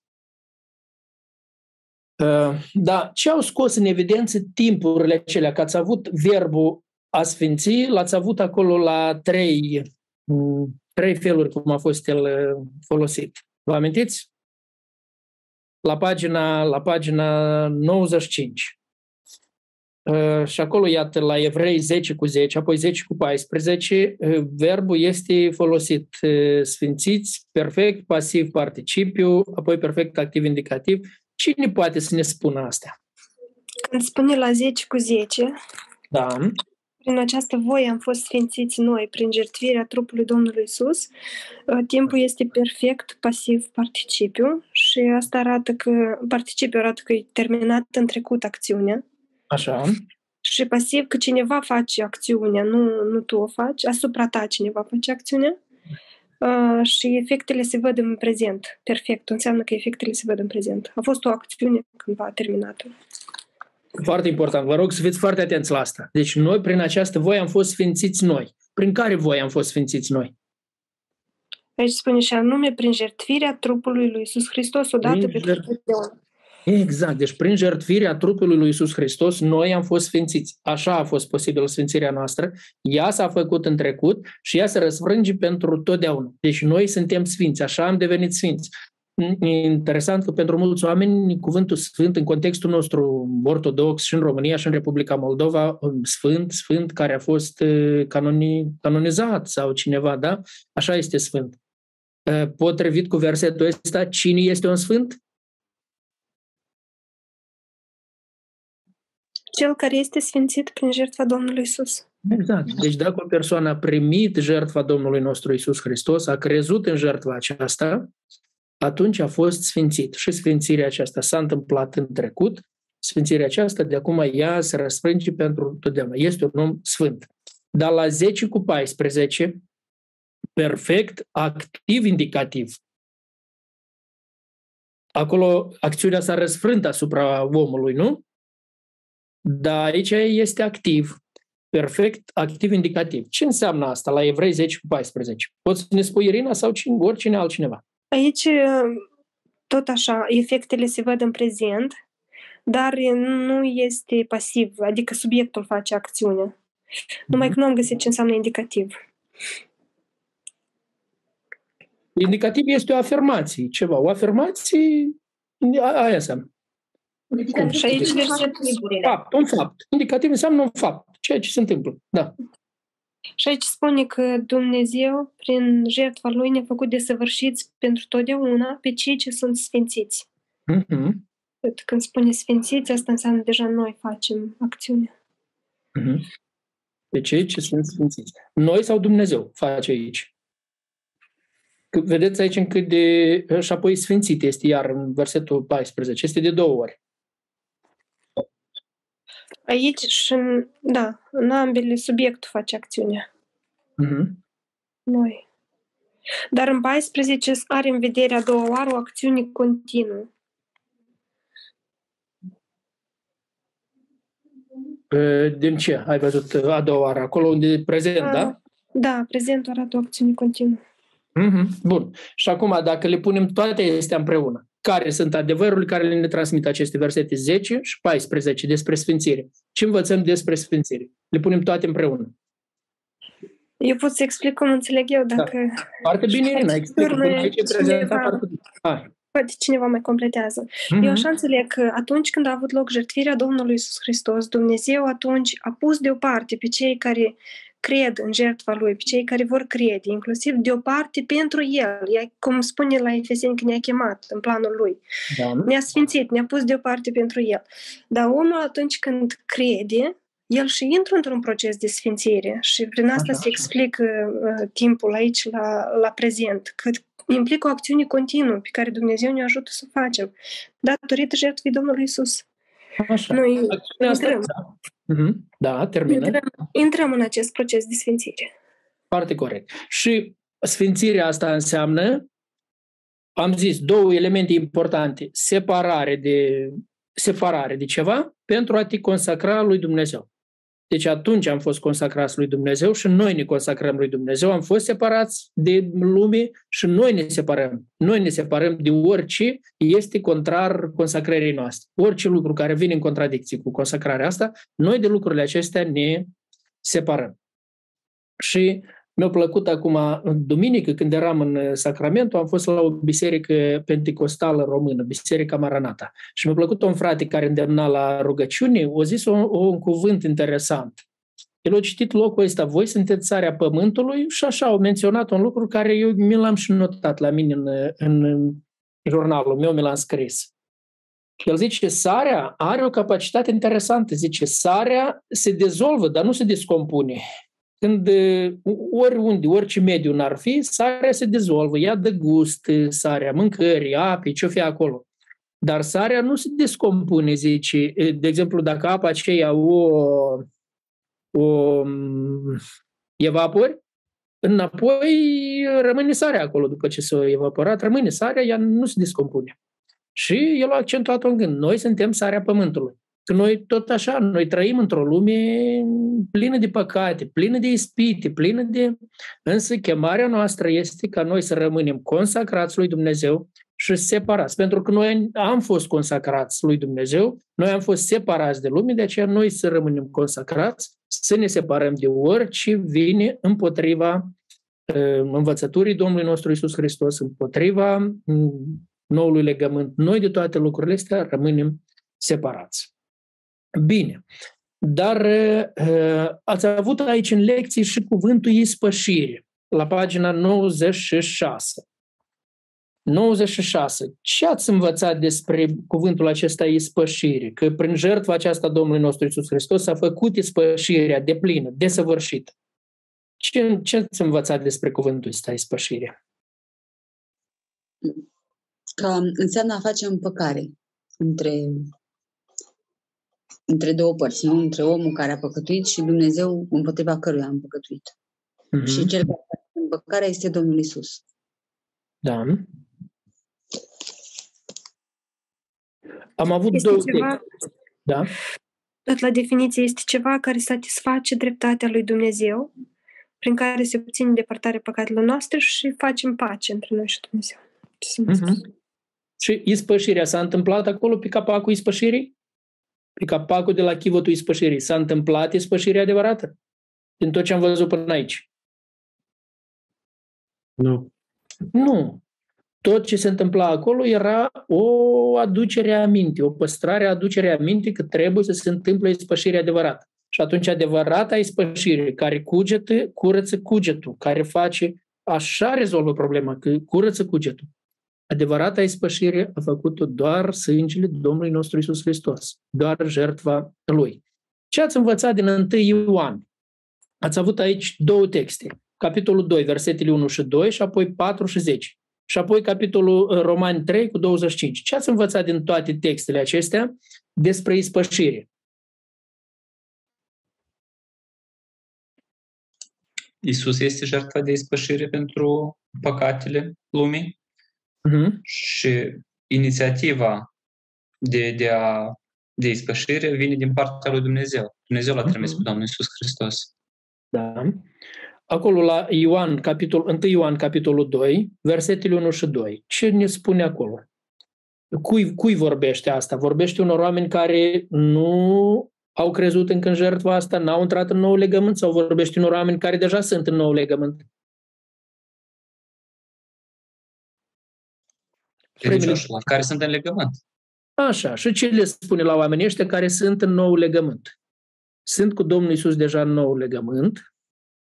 Dar ce au scos în evidență timpurile acelea? Că ați avut verbul a sfinți, l-ați avut acolo la trei, trei feluri cum a fost el folosit. Vă amintiți? La pagina, la pagina nouăzeci și cinci. Uh, și acolo, iată, la Evrei zece cu zece, apoi zece cu paisprezece, uh, verbul este folosit uh, sfințiți, perfect, pasiv, participiu, apoi perfect, activ, indicativ. Cine poate să ne spună astea? Când spune la zece cu zece, da. Prin această voie am fost sfințiți noi, prin jertfirea trupului Domnului Iisus. Timpul este perfect, pasiv, participiu și asta arată că, participiu arată că e terminat în trecut acțiunea. Așa. Și pasiv că cineva face acțiunea, nu, nu tu o faci, asupra ta cineva face acțiunea. Uh, și efectele se văd în prezent. Perfect, înseamnă că efectele se văd în prezent. A fost o acțiune cândva terminată. Foarte important. Vă rog să fiți foarte atenți la asta. Deci noi, prin această voie, am fost sfințiți noi. Prin care voie am fost sfințiți noi? Aici spune și anume prin jertfirea trupului lui Iisus Hristos odată Prin pentru jert... totdeauna. Exact. Deci prin jertfirea trupului lui Iisus Hristos, noi am fost sfințiți. Așa a fost posibil sfințirea noastră. Ea s-a făcut în trecut și ea se răsfrânge pentru totdeauna. Deci noi suntem sfinți. Așa am devenit sfinți. Interesant că pentru mulți oameni cuvântul sfânt în contextul nostru ortodox și în România și în Republica Moldova, sfânt, sfânt care a fost canoni, canonizat sau cineva, da? Așa este sfânt. Potrivit cu versetul ăsta, cine este un sfânt? Cel care este sfințit prin jertfa Domnului Iisus. Exact. Deci dacă o persoană a primit jertfa Domnului nostru Iisus Hristos, a crezut în jertfa aceasta, atunci a fost sfințit. Și sfințirea aceasta s-a întâmplat în trecut, sfințirea aceasta de acum ea se răsfrânge pentru totdeauna. Este un om sfânt. Dar la zece cu paisprezece, perfect, activ, indicativ. Acolo acțiunea s-a răsfrânt asupra omului, nu? Dar aici este activ, perfect, activ, indicativ. Ce înseamnă asta la Evrei zece cu paisprezece? Poți să ne spui, Irina, sau cine, oricine altcineva? Aici, tot așa, efectele se văd în prezent, dar nu este pasiv, adică subiectul face acțiunea. Numai că nu am găsit ce înseamnă indicativ. Indicativ este o afirmație, ceva. O afirmație, aia înseamnă. Și aici fapt, un fapt. Indicativ înseamnă un fapt, ceea ce se întâmplă. Da. Și aici spune că Dumnezeu, prin jertfa Lui, ne-a făcut desăvârșiți pentru totdeauna pe cei ce sunt sfințiți. Mm-hmm. Când spune sfințiți, asta înseamnă deja noi facem acțiunea. Mm-hmm. Pe cei ce sunt sfințiți. Noi sau Dumnezeu face aici? Vedeți aici în cât de... Și apoi sfințit este iar în versetul paisprezece. Este de două ori. Aici și, da, în ambele subiectul face acțiunea. Mm-hmm. Noi. Dar în paisprezece are în vedere a doua oară o acțiune continuă. Din ce ai văzut a doua oară? Acolo unde e prezent, a, da? Da, prezentul arată o acțiune continuă. Mm-hmm. Bun. Și acum, dacă le punem toate astea împreună, care sunt adevărurile care ne transmit aceste versete zece și paisprezece despre sfințire? Ce învățăm despre sfințire? Le punem toate împreună. Eu pot să explic cum înțeleg eu, dacă... Da. Foarte bine, Irina, explică până aici e prezentat foarte bine. Poate cineva mai completează. Mm-hmm. Eu așa înțeleg că atunci când a avut loc jertfirea Domnului Iisus Hristos, Dumnezeu atunci a pus deoparte pe cei care cred în jertfa Lui, pe cei care vor crede, inclusiv deoparte pentru El, cum spune la Efeseni că ne-a chemat în planul Lui. Da. Ne-a sfințit, ne-a pus deoparte pentru El. Dar omul atunci când crede, el și intră într-un proces de sfințire și prin asta așa se explică uh, timpul aici la, la prezent, că implică o acțiune continuă pe care Dumnezeu ne ajută să o facem, datorită jertfei Domnului Iisus. Așa. Noi intrăm, da, da termină. Intrăm, intrăm în acest proces de sfințire. Foarte corect. Și sfințirea asta înseamnă, am zis, două elemente importante, separare de, separare de ceva pentru a te consacra lui Dumnezeu. Deci atunci am fost consacrați lui Dumnezeu și noi ne consacrăm lui Dumnezeu, am fost separați de lume și noi ne separăm. Noi ne separăm de orice este contrar consacrării noastre. Orice lucru care vine în contradicție cu consacrarea asta, noi de lucrurile acestea ne separăm. Și mi-a plăcut acum, în duminică, când eram în Sacramento, am fost la o biserică pentecostală română, Biserica Maranata. Și mi-a plăcut un frate care îndemna la rugăciune, a zis un, un cuvânt interesant. El a citit locul ăsta, voi sunteți țarea pământului, și așa au menționat un lucru care eu mi l-am și notat la mine în, în jurnalul meu, mi l-am scris. El zice, sarea are o capacitate interesantă, zice, sarea se dezolvă, dar nu se descompune. Când oriunde, orice mediu n-ar fi, sarea se dezolvă, ea dă gust, sarea, mâncării, ape, ce-o fi acolo. Dar sarea nu se descompune, zice. De exemplu, dacă apa aceea o, o evapori, înapoi rămâne sarea acolo. După ce s-a evaporat, rămâne sarea, ea nu se descompune. Și el a accentuat un gând. Noi suntem sarea pământului. Că noi tot așa, noi trăim într-o lume plină de păcate, plină de ispite, plină de... Însă chemarea noastră este ca noi să rămânem consacrați lui Dumnezeu și separați. Pentru că noi am fost consacrați lui Dumnezeu, noi am fost separați de lume, de aceea noi să rămânem consacrați, să ne separăm de orice vine împotriva uh, învățăturii Domnului nostru Iisus Hristos, împotriva uh, noului legământ. Noi de toate lucrurile astea rămânem separați. Bine, dar uh, ați avut aici în lecții și cuvântul ispășire, la pagina nouăzeci și șase. nouăzeci și șase. Ce ați învățat despre cuvântul acesta ispășire? Că prin jertfa aceasta Domnului nostru Iisus Hristos s-a făcut ispășirea deplină, desăvârșită. Ce, ce ați învățat despre cuvântul ăsta ispășire? Că înseamnă a face împăcare între... între două părți, nu? Între omul care a păcătuit și Dumnezeu împotriva căruia am păcătuit. Mm-hmm. Și cel care face împăcarea este Domnul Iisus. Da. Am avut este două ceva, texte. Da? Tot la definiție este ceva care satisface dreptatea lui Dumnezeu, prin care se obține depărtarea păcatelor noastre și facem pace între noi și Dumnezeu. Mm-hmm. Și ispășirea s-a întâmplat acolo pe capacul ispășirii? Pe capacul de la chivotul ispășirii s-a întâmplat ispășirea adevărată? Din tot ce am văzut până aici. Nu. Nu. Tot ce se întâmpla acolo era o aducere a minte, o păstrare a aducerea minte că trebuie să se întâmple ispășirea adevărată. Și atunci adevărata ispășire, care cugetă, curăță cugetul, care face, așa rezolvă problema, că curăță cugetul. Adevărata ispășire a făcut-o doar sângele Domnului nostru Iisus Hristos, doar jertfa Lui. Ce ați învățat din întâi Ioan? Ați avut aici două texte, capitolul doi, versetele unu și doi, și apoi patru și zece. Și apoi capitolul Romani trei cu douăzeci și cinci. Ce ați învățat din toate textele acestea despre ispășire? Iisus este jertfa de ispășire pentru păcatele lumii. Uh-huh. Și inițiativa de, de, a, de ispășire vine din partea lui Dumnezeu. Dumnezeu l-a trimis uh-huh. pe Domnul Iisus Hristos. Da. Acolo la Ioan, capitol, întâi Ioan, capitolul doi, versetele unu și doi. Ce ne spune acolo? Cui, cui vorbește asta? Vorbește unor oameni care nu au crezut încă în jertfa asta, n-au intrat în nou legământ sau vorbești unor oameni care deja sunt în nou legământ? Credincioșilor care sunt în legământ. Așa. Și ce le spune la oamenii ăștia care sunt în nou legământ? Sunt cu Domnul Iisus deja în nou legământ.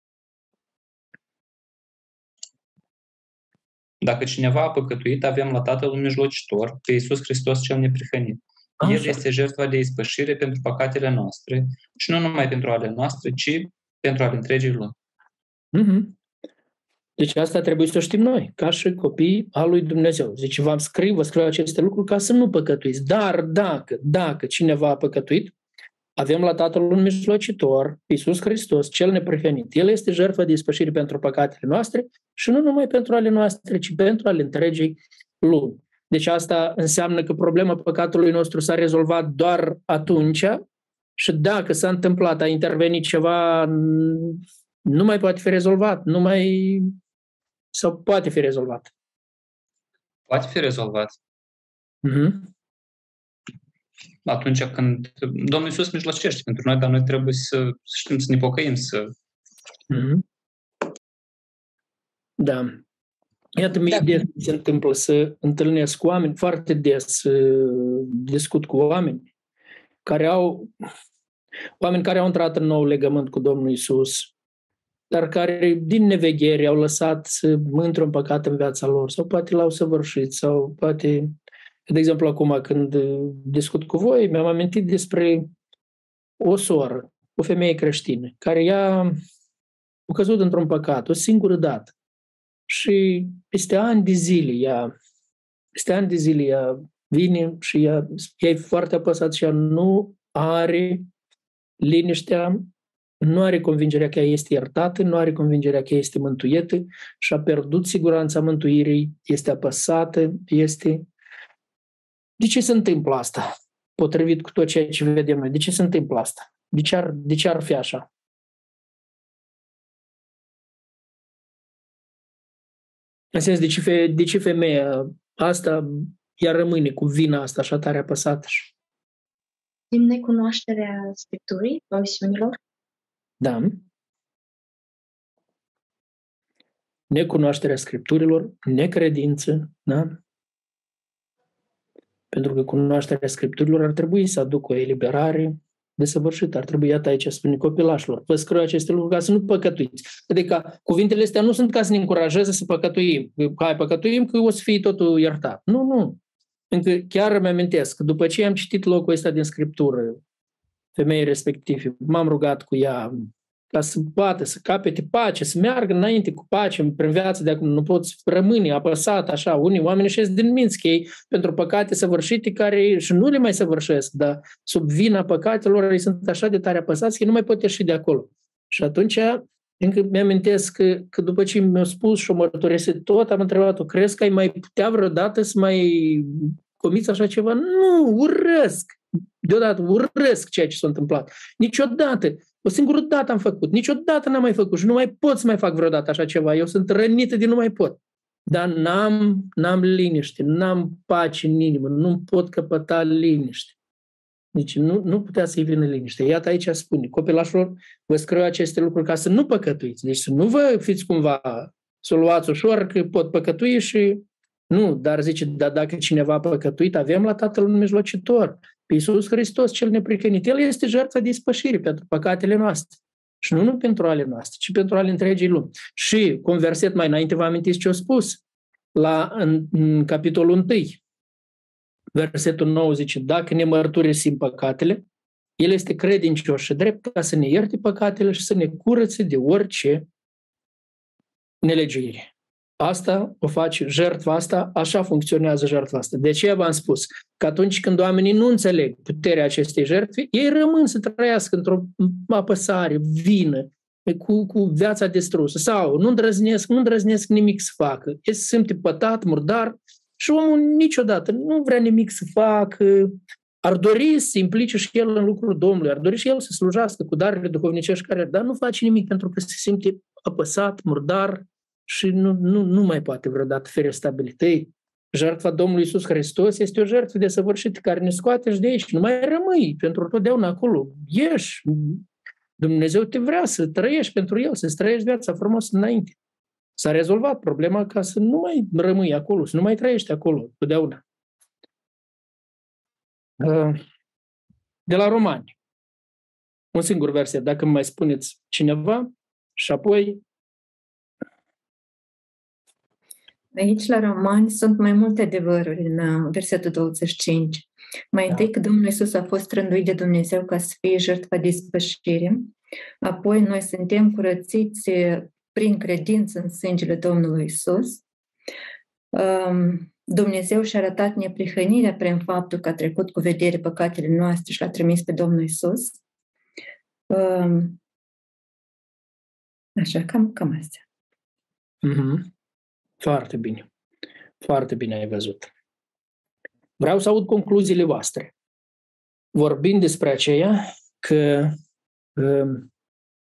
Dacă cineva a păcătuit, avem la Tatăl un mijlocitor, pe Iisus Hristos cel neprihănit. El Așa. este jertfa de ispășire pentru păcatele noastre și nu numai pentru ale noastre, ci pentru ale întregii lumi. Mm-hmm. Deci asta trebuie să o știm noi, ca și copii al lui Dumnezeu. Deci v-am scris, vă scriu aceste lucruri ca să nu păcătuiți. Dar dacă, dacă cineva a păcătuit, avem la Tatăl un mijlocitor, Iisus Hristos, cel neprihănit. El este jertfă de ispășire pentru păcatele noastre și nu numai pentru ale noastre, ci pentru ale întregii lumi. Deci asta înseamnă că problema păcatului nostru s-a rezolvat doar atunci și dacă s-a întâmplat, a intervenit ceva, nu mai poate fi rezolvat, nu mai... sau poate fi rezolvat. Poate fi rezolvat. Mm-hmm. Atunci când Domnul Iisus mijlocește pentru noi, dar noi trebuie să, să știm să ne pocăim, să... Mm-hmm. Da. Iată, mie des se întâmplă să întâlnesc cu oameni, foarte des să discut cu oameni care au, oameni care au intrat în nou legământ cu Domnul Iisus, dar care din neveghere au lăsat să intre un păcat în viața lor, sau poate l-au săvârșit, sau poate... De exemplu, acum când discut cu voi, mi-am amintit despre o soră, o femeie creștină, care ea a căzut într-un păcat o singură dată. Și peste ani de zile, ea, peste ani de zile, ea vine și ea, ea e foarte apăsat și ea nu are liniștea, nu are convingerea că ea este iertată, nu are convingerea că ea este mântuită și a pierdut siguranța mântuirii, este apăsată, este... De ce se întâmplă asta? Potrivit cu tot ceea ce vedem noi. De ce se întâmplă asta? De ce ar, de ce ar fi așa? În sens, de ce, fe, de ce femeia asta ea rămâne cu vina asta așa tare apăsată? Din necunoașterea Scripturii, promisiunilor? Da. Necunoașterea Scripturilor, necredință, da? Pentru că cunoașterea Scripturilor ar trebui să aducă o eliberare desăvârșită. Ar trebui, iată aici, spune copilașilor, vă scriu aceste lucruri ca să nu păcătuiți. Adică cuvintele astea nu sunt ca să ne încurajeze să păcătuim. Că hai, păcătuim, că o să fie totul iertat. Nu, nu. Încă chiar îmi amintesc că după ce am citit locul ăsta din Scriptură, femeii respective, m-am rugat cu ea ca să poată, să capete pace, să meargă înainte cu pace prin viața de acum. Nu poți rămâne apăsat așa. Unii oameni își ies din minți că ei pentru păcate săvârșite care și nu le mai săvârșesc, dar sub vina păcatelor ei sunt așa de tare apăsați că nu mai pot ieși de acolo. Și atunci încă mi-amintesc că, că după ce mi-a spus și o mărturisit tot, am întrebat-o, crezi că ai mai putea vreodată să mai comiți așa ceva? Nu, urăsc! Deodată urăsc ceea ce s-a întâmplat. Niciodată, o singură dată am făcut, niciodată n-am mai făcut și nu mai pot să mai fac vreodată așa ceva. Eu sunt rănită de nu mai pot. Dar n-am, n-am liniște, n-am pace în inimă, nu pot căpăta liniște. Deci nu, nu putea să-i vină liniște. Iată aici spune, copilașilor, vă scriu aceste lucruri ca să nu păcătuiți. Deci să nu vă fiți cumva, să o luați ușor, că pot păcătui și... Nu, dar zice, dar dacă cineva a păcătuit, avem la Tatăl un mijlocitor, pe Iisus Hristos cel neprihănit. El este jertfa de ispășire pentru păcatele noastre. Și nu, nu pentru ale noastre, ci pentru ale întregii lumi. Și, cu un verset mai înainte, vă amintiți ce a spus? La, în, în capitolul unu, versetul nouă zice, dacă ne mărturisim păcatele, El este credincios și drept ca să ne ierte păcatele și să ne curățe de orice nelegiuire. Asta o face, jertfa asta, așa funcționează jertfa asta. De aceea v-am spus că atunci când oamenii nu înțeleg puterea acestei jertfe, ei rămân să trăiască într-o apăsare, vină, cu, cu viața distrusă. Sau nu îndrăznesc, nu îndrăznesc nimic să facă. Ei se simte pătat, murdar și omul niciodată nu vrea nimic să facă. Ar dori să se implice și el în lucrul Domnului, ar dori și el să slujească cu darurile duhovnicești care, dar nu face nimic pentru că se simte apăsat, murdar, și nu, nu, nu mai poate vreodată fi restabilit. Jertfa Domnului Iisus Hristos este o jertfă desăvârșită care ne scoate și de aici. Nu mai rămâi pentru totdeauna acolo. Ieși. Dumnezeu te vrea să trăiești pentru El, să-ți trăiești viața frumos înainte. S-a rezolvat problema ca să nu mai rămâi acolo, să nu mai trăiești acolo totdeauna. De la Romani. Un singur verset, dacă îmi mai spuneți cineva, și apoi... Aici, la Romani, sunt mai multe adevăruri în versetul douăzeci și cinci. Mai întâi că Domnul Iisus a fost rânduit de Dumnezeu ca să fie jertfa de ispășire. Apoi noi suntem curățiți prin credință în sângele Domnului Iisus. Dumnezeu și-a arătat neprihănirea prin faptul că a trecut cu vedere păcatele noastre și l-a trimis pe Domnul Iisus. Așa, cam, cam astea. Mm-hmm. Foarte bine. Foarte bine ai văzut. Vreau să aud concluziile voastre. Vorbind despre aceea că um,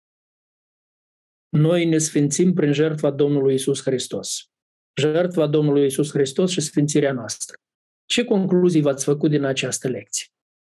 noi ne sfințim prin jertfa Domnului Iisus Hristos. Jertfa Domnului Iisus Hristos și sfințirea noastră. Ce concluzii v-ați făcut din această lecție?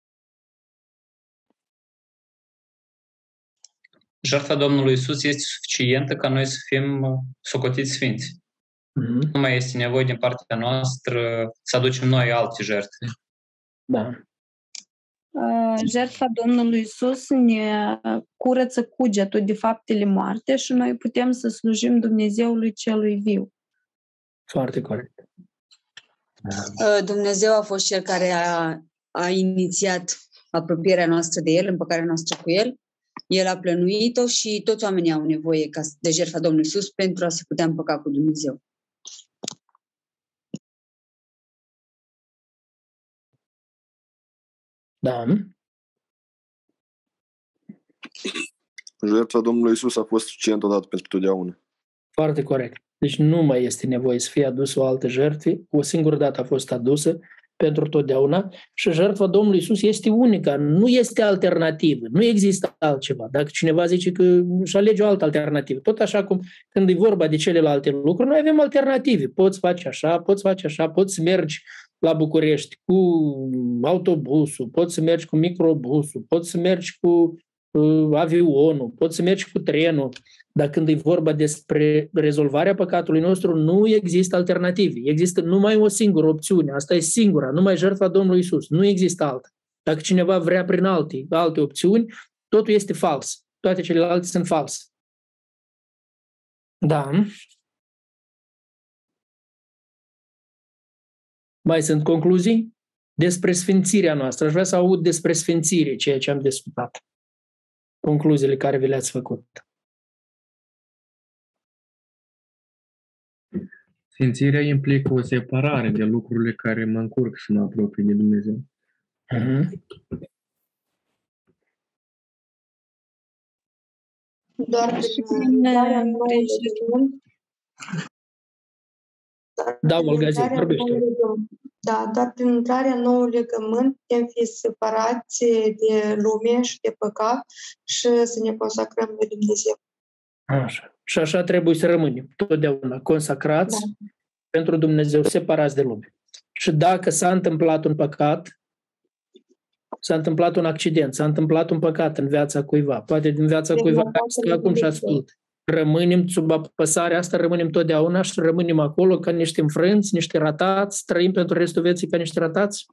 Jertfa Domnului Iisus este suficientă ca noi să fim socotiți sfinți. Mm-hmm. Nu mai este nevoie din partea noastră să aducem noi alte jertfe. Da. Uh, jertfa Domnului Iisus ne curăță cugetul de faptele moarte și noi putem să slujim Dumnezeului celui viu. Foarte corect. Uh, Dumnezeu a fost Cel care a, a inițiat apropierea noastră de El, împăcarea noastră cu El. El a plănuit-o și toți oamenii au nevoie de jertfa Domnului Iisus pentru a se putea împăca cu Dumnezeu. Da. Jertfa Domnului Iisus a fost suficientă odată pentru totdeauna. Foarte corect. Deci nu mai este nevoie să fie adusă o altă jertfă. O singură dată a fost adusă pentru totdeauna și jertfa Domnului Iisus este unică, nu este alternativă, nu există altceva. Dacă cineva zice că își alege o altă alternativă, tot așa cum când e vorba de celelalte lucruri, noi avem alternative. Poți face așa, poți face așa, poți să mergi la București cu autobusul, poți să mergi cu microbusul, poți să mergi cu uh, avionul, poți să mergi cu trenul. Dar când e vorba despre rezolvarea păcatului nostru, nu există alternative. Există numai o singură opțiune. Asta e singura, numai jertfa Domnului Iisus. Nu există alta. Dacă cineva vrea prin alte, alte opțiuni, totul este fals. Toate celelalte sunt false. Da. Mai sunt concluzii? Despre sfințirea noastră. Aș vrea să aud despre sfințire, ceea ce am discutat. Concluziile care vi le-ați făcut. Sfințirea implică o separare de lucrurile care mă încurc să mă apropii de Dumnezeu. Uh-huh. Doar prin intrarea în noul legământ. Da, Olga, zi, vorbește. Da, doar prin intrarea în noul legământ putem fi separați de lume și de păcat și să ne consacrăm lui Dumnezeu. Așa. Și așa trebuie să rămânem totdeauna consacrați da. Pentru Dumnezeu, separați de lume. Și dacă s-a întâmplat un păcat, s-a întâmplat un accident, s-a întâmplat un păcat în viața cuiva, poate din viața de cuiva care stă acum și ascultă. Rămânem sub apăsarea asta, rămânem totdeauna și rămânem acolo ca niște înfrânți, niște ratați, trăim pentru restul vieții ca niște ratați?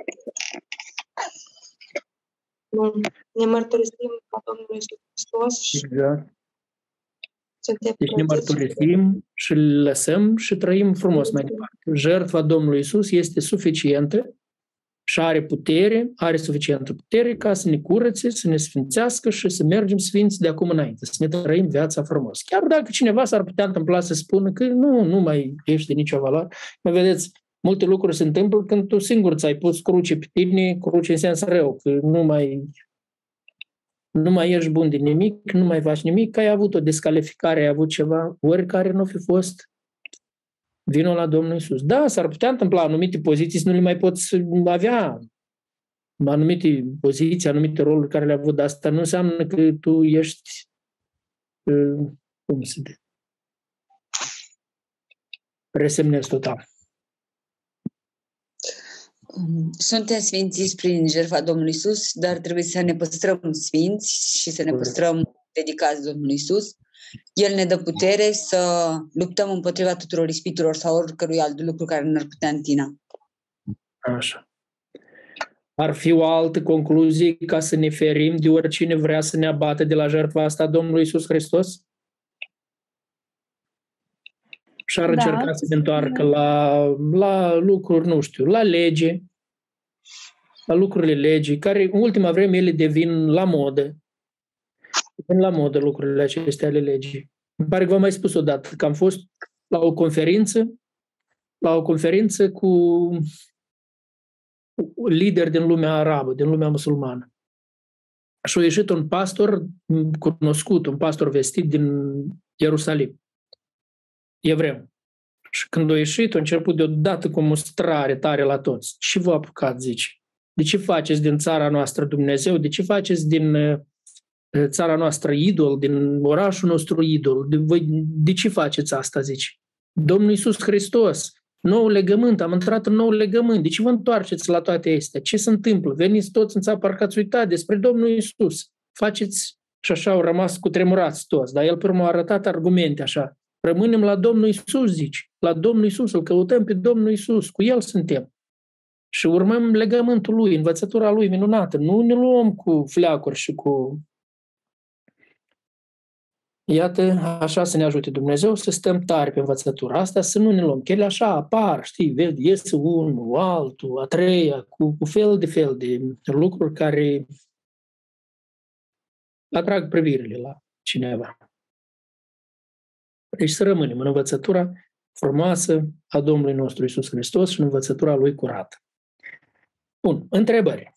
Ne mărturisim ca Domnul Iisus Hristos și exact. Deci ne mărturisim și îl lăsăm și trăim frumos mai departe. Jertfa Domnului Iisus este suficientă și are putere, are suficientă putere ca să ne curățe, să ne sfințească și să mergem sfinți de acum înainte, să ne trăim viața frumos. Chiar dacă cineva s-ar putea întâmpla să spună că nu, nu mai ești de nicio valoare. Mă vedeți, multe lucruri se întâmplă când tu singur ți-ai pus cruce pe tine, cruce în sens rău, că nu mai... nu mai ești bun de nimic, nu mai faci nimic, că ai avut o descalificare, ai avut ceva, oricare nu fi fost, vino la Domnul Iisus. Da, s-ar putea întâmpla anumite poziții să nu le mai poți avea, anumite poziții, anumite roluri care le-ai avut, dar asta nu înseamnă că tu ești, cum se de, resemnezi total. Suntem sfințiți prin jertfa Domnului Iisus, dar trebuie să ne păstrăm sfinți și să ne păstrăm dedicați Domnului Iisus. El ne dă putere să luptăm împotriva tuturor ispitelor sau oricărui alt lucru care ne-ar putea întina. Așa. Ar fi o altă concluzie ca să ne ferim de oricine vrea să ne abată de la jertfa asta a Domnului Iisus Hristos? Și ar încerca da. să se întoarcă la, la lucruri, nu știu, la lege, la lucrurile legii, care în ultima vreme ele devin la modă. Devin la modă lucrurile acestea ale legii. Îmi pare că v-am mai spus odată că am fost la o conferință, la o conferință cu lideri din lumea arabă, din lumea musulmană. Și a ieșit un pastor cunoscut, un pastor vestit din Ierusalim, evreu. Și când a ieșit, a început deodată cu o mustrare tare la toți. Ce vă apucați, zice? De ce faceți din țara noastră Dumnezeu? De ce faceți din țara noastră idol, din orașul nostru idol? De, voi, de ce faceți asta, zice? Domnul Iisus Hristos, nou legământ, am intrat în nou legământ. De ce vă întoarceți la toate astea? Ce se întâmplă? Veniți toți în țară, parcă ați uitat despre Domnul Iisus. Faceți, și așa au rămas cutremurați toți, dar el pe urmă a arătat argumente așa. Rămânem la Domnul Iisus, zice. La Domnul Iisus, îl căutăm pe Domnul Iisus, cu El suntem. Și urmăm legământul Lui, învățătura Lui minunată. Nu ne luăm cu fleacuri și cu... Iată, așa să ne ajute Dumnezeu să stăm tari pe învățătura asta, să nu ne luăm. Că ele așa apar, știi, vezi, iese unul, altul, a treia, cu, cu fel de fel de lucruri care atrag privirile la cineva. Deci să rămânem în învățătura frumoasă a Domnului nostru Iisus Hristos și în învățătura Lui curată. Bun, întrebări.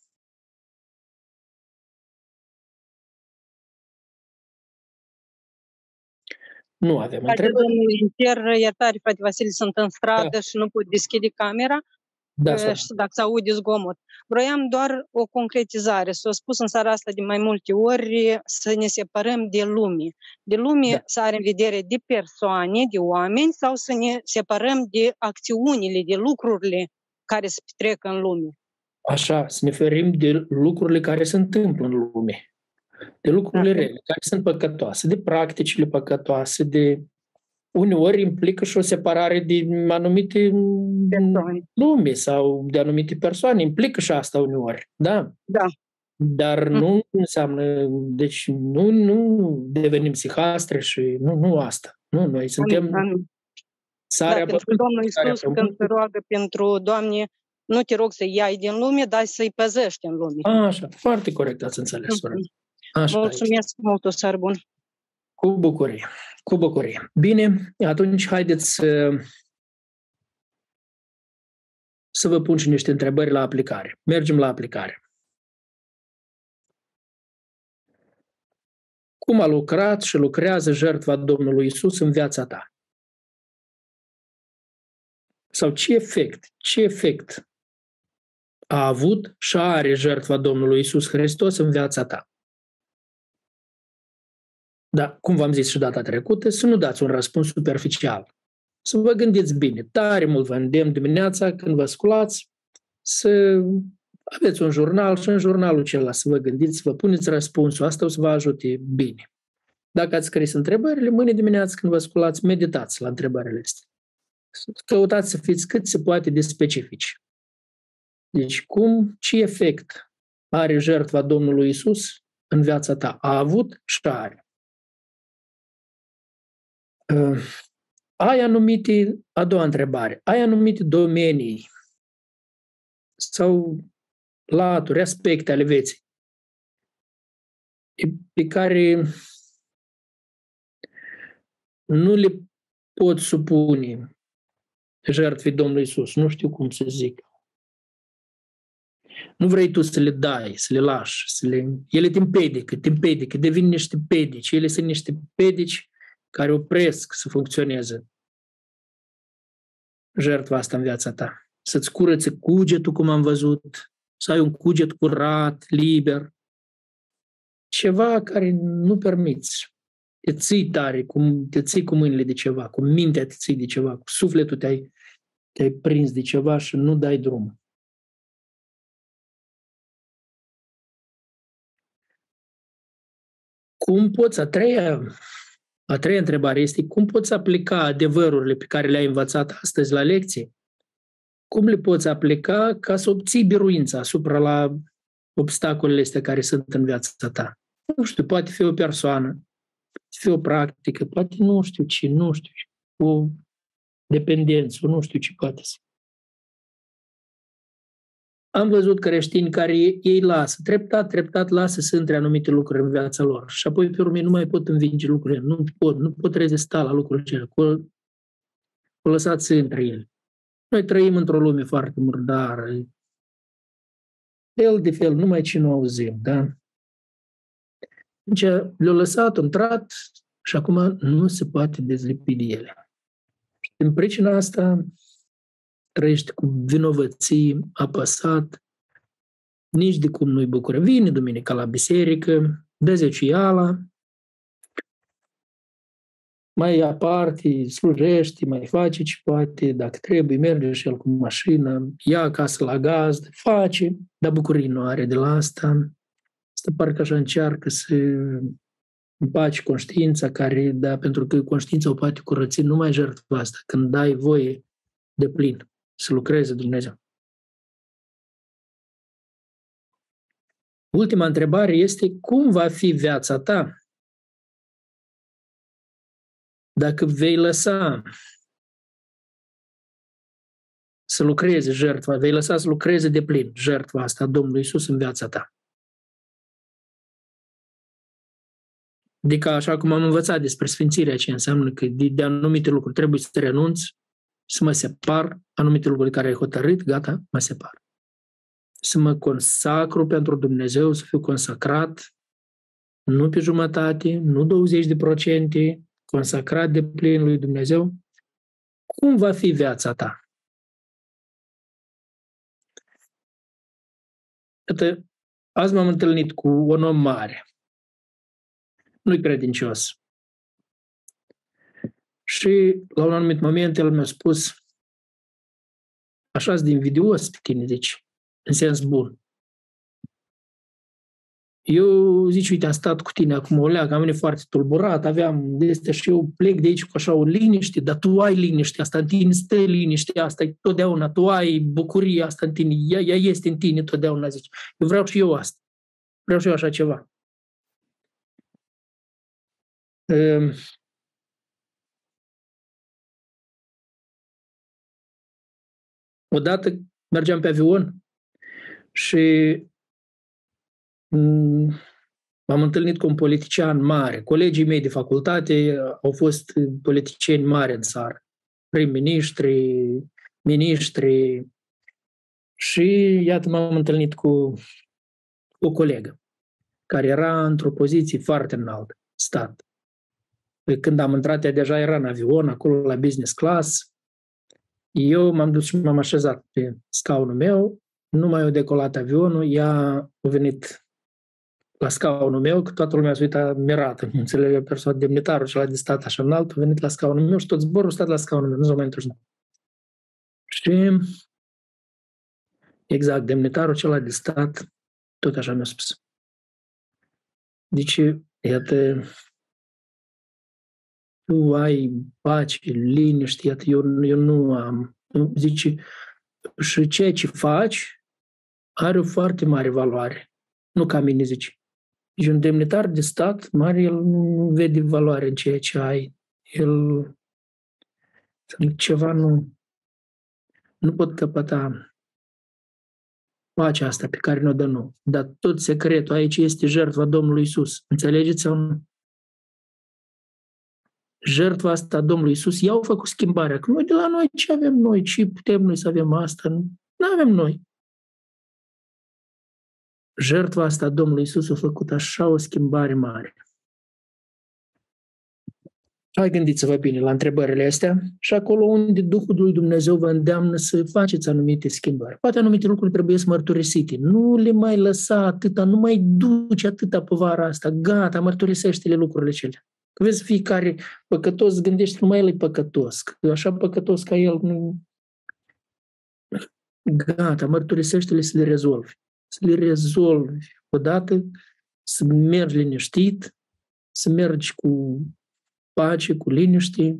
Nu avem întrebări. Cer iertare, frate Vasile, sunt în stradă da. și nu pot deschide camera. Da, și dacă se aude zgomot. Vroiam doar o concretizare. S-a spus în seara asta de mai multe ori să ne separăm de lume. De lume da. să are în vedere de persoane, de oameni, sau să ne separăm de acțiunile, de lucrurile care se petrec în lume. Așa, să ne ferim de lucrurile care se întâmplă în lume. De lucrurile da. rele, care sunt păcătoase, de practicile păcătoase, de... Uneori implică și o separare de anumite persoane. Lume sau de anumite persoane. Implică și asta uneori. Da. Da. Dar mm. nu înseamnă... Deci nu, nu devenim psihastre și nu, nu asta. Nu, noi suntem... Sarea da, pentru Domnul Iisus când se roagă pentru Doamne, nu te rog să iai din lume, dar să-i păzești în lume. A, așa, foarte corect ați înțeles. Mm-hmm. Așa, mulțumesc aici. Mult, o seară bună. Cu bucurie. Cu bucurie. Bine, atunci haideți să, să vă pun și niște întrebări la aplicare. Mergem la aplicare. Cum a lucrat și lucrează jertfa Domnului Iisus în viața ta? Sau ce efect, ce efect a avut și are jertfa Domnului Iisus Hristos în viața ta? Dar, cum v-am zis și data trecută, să nu dați un răspuns superficial. Să vă gândiți bine. Tare mult vă îndemn dimineața, când vă sculați, să aveți un jurnal și în jurnalul acela să vă gândiți, să vă puneți răspunsul. Asta o să vă ajute bine. Dacă ați scris întrebările, mâine dimineață, când vă sculați, meditați la întrebările astea. Căutați să fiți cât se poate de specifici. Deci, cum, ce efect are jertfa Domnului Iisus în viața ta? A avut și are. Uh, ai anumite, a doua întrebare, ai anumite domenii sau laturi, aspecte ale vieții pe care nu le pot supune jertfei Domnului Iisus. Nu știu cum să zic. Nu vrei tu să le dai, să le lași, să le... ele te împedică, te împedică, devin niște pedici. Ele sunt niște pedici care opresc să funcționeze jertfa asta în viața ta. Să-ți curățe cugetul, cum am văzut, să ai un cuget curat, liber. Ceva care nu permiți. Te ții tare, cum, te ții cu mâinile de ceva, cu mintea te ții de ceva, cu sufletul te-ai, te-ai prins de ceva și nu dai drum. Cum poți, a treia, a treia întrebare este, cum poți aplica adevărurile pe care le-ai învățat astăzi la lecție? Cum le poți aplica ca să obții biruința asupra la obstacolele astea care sunt în viața ta? Nu știu, poate fi o persoană, poate fi o practică, poate nu știu ce, nu știu ce, o dependență, nu știu ce poate să. Am văzut creștini care ei lasă, treptat, treptat lasă să intre anumite lucruri în viața lor și apoi pe urmă nu mai pot învinge lucrurile, nu pot, nu pot rezista la lucrurile acelea, cu, cu lăsat să intre ele. Noi trăim într-o lume foarte murdară, fel de fel, numai ce nu auzim, da? Deci le-au lăsat, au intrat și acum nu se poate dezlipi de ele. Și din pricina asta trăiește cu vinovății, apăsat, nici de cum nu-i bucură. Vine duminica la biserică, dă zeciuiala, mai aparte, slujește, mai face ce poate, dacă trebuie, merge și el cu mașină, ia acasă la gazdă, face, dar bucurii nu are de la asta. Asta parcă așa încearcă să împaci conștiința, care, da, pentru că conștiința o poate curăți numai jertfa asta, când dai voie de plin să lucreze Dumnezeu. Ultima întrebare este, cum va fi viața ta dacă vei lăsa să lucreze jertfa, vei lăsa să lucreze de plin jertfa asta a Domnului Iisus în viața ta? Adică, așa cum am învățat despre sfințirea, ce înseamnă că de, de anumite lucruri trebuie să renunț, să mă separ, anumite lucruri care ai hotărât, gata, mă separ. Să mă consacru pentru Dumnezeu, să fiu consacrat, nu pe jumătate, nu douăzeci de procente, consacrat de plin lui Dumnezeu. Cum va fi viața ta? Iată, azi m-am întâlnit cu un om mare, nu-i credincios. Și la un anumit moment el mi-a spus, așa-s de invidios pe tine, deci, în sens bun. Eu, zici, uite, am stat cu tine acum o leagă, am venit foarte tulburat, aveam de astea și eu plec de aici cu așa o liniște, dar tu ai liniște asta în tine, stă liniște asta, e totdeauna, tu ai bucuria asta în tine, ea, ea este în tine totdeauna, zici. Eu vreau și eu asta, vreau și eu așa ceva. Um, Odată mergeam pe avion și m-am întâlnit cu un politician mare. Colegii mei de facultate au fost politicieni mari în țară, prim-ministri, miniștri. Și iată, m-am întâlnit cu o colegă care era într-o poziție foarte înaltă, stat. Când am intrat, ea deja era în avion, acolo la business class. Eu m-am dus și m-am așezat pe scaunul meu, nu mai a decolat avionul, ea a venit la scaunul meu, că toată lumea s-a uitat mirată, nu înțeleg, persoană, demnitarul cel de stat așa înalt, a venit la scaunul meu și tot zborul a stat la scaunul meu, nu s-a mai întâlnit. Și exact, demnitarul cel de stat, tot așa mi-a spus. Deci, iată, tu ai pace, liniște, iată, eu, eu nu am. Zice, și ceea ce faci are o foarte mare valoare. Nu ca mine, zice. Deci un demnitar de stat mare, el nu vede valoare în ceea ce ai. El, ceva nu, nu pot căpăta pacea asta pe care ne-o dă nou. Dar tot secretul aici este jertfa Domnului Iisus. Înțelegeți sau nu? Jertfa asta a Domnului Iisus, i-au făcut schimbarea. Că noi de la noi ce avem noi? Ce putem noi să avem asta? Nu avem noi. Jertfa asta a Domnului Iisus a făcut așa o schimbare mare. Hai, gândiți-vă bine la întrebările astea și acolo unde Duhul lui Dumnezeu vă îndeamnă să faceți anumite schimbări. Poate anumite lucruri trebuie să mărturisite. Nu le mai lăsa atâta, nu mai duci atâta povara asta. Gata, mărturisește-le lucrurile cele. Că vezi, fiecare păcătos gândește numai el e păcătos. Că așa păcătos ca el nu... Gata, mărturisește-le să le rezolvi. Să le rezolvi odată, să mergi liniștit, să mergi cu pace, cu liniște.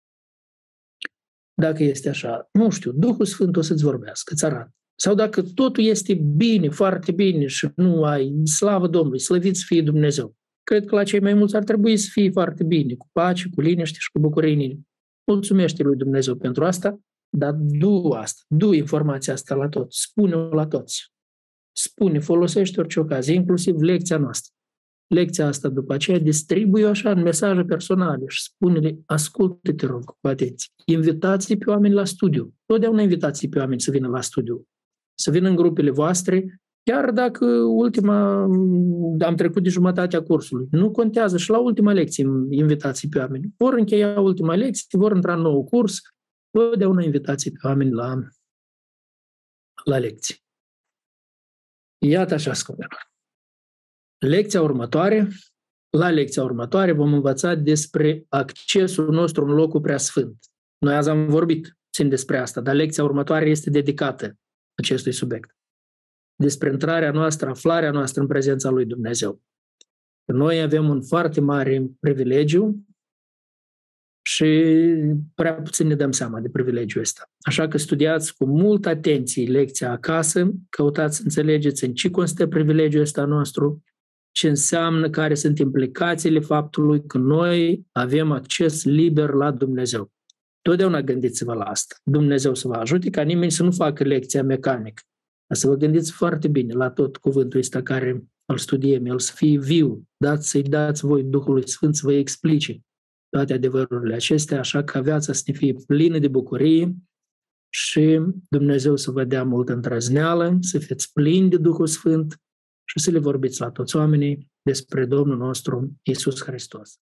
Dacă este așa, nu știu, Duhul Sfânt o să-ți vorbească, îți arată. Sau dacă totul este bine, foarte bine și nu ai, slavă Domnului, slăvit să fie Dumnezeu. Cred că la cei mai mulți ar trebui să fie foarte bine, cu pace, cu liniște și cu bucurie în inimă. Mulțumește lui Dumnezeu pentru asta, dar du asta, du informația asta la toți, spune-o la toți. Spune, folosește orice ocazie, inclusiv lecția noastră. Lecția asta după aceea distribuie așa în mesaje personale și spune-le, ascultă, te rog, cu atenție. Invitați pe oameni la studiu. Totdeauna invitați pe oameni să vină la studiu. Să vină în grupele voastre, chiar dacă ultima, am trecut de jumătatea cursului. Nu contează și la ultima lecție invitați pe oameni. Vor încheia ultima lecție, vor intra în nou curs, totdeauna invitați pe oameni la, la lecții. Iată așa, scumpilor. Lecția următoare, la lecția următoare vom învăța despre accesul nostru în locul preasfânt. Noi azi am vorbit puțin despre asta, dar lecția următoare este dedicată acestui subiect. Despre intrarea noastră, aflarea noastră în prezența lui Dumnezeu. Noi avem un foarte mare privilegiu și prea puțin ne dăm seama de privilegiul ăsta. Așa că studiați cu multă atenție lecția acasă, căutați să înțelegeți în ce constă privilegiul ăsta nostru, ce înseamnă, care sunt implicațiile faptului că noi avem acces liber la Dumnezeu. Totdeauna gândiți-vă la asta. Dumnezeu să vă ajute ca nimeni să nu facă lecția mecanică. Dar să vă gândiți foarte bine la tot cuvântul ăsta care îl studiem, el să fie viu. Dați, să-i dați voi Duhului Sfânt să vă explice toate adevărurile acestea, așa ca viața să ne fie plină de bucurie și Dumnezeu să vă dea multă îndrăzneală, să fiți plini de Duhul Sfânt și să le vorbiți la toți oamenii despre Domnul nostru Iisus Hristos.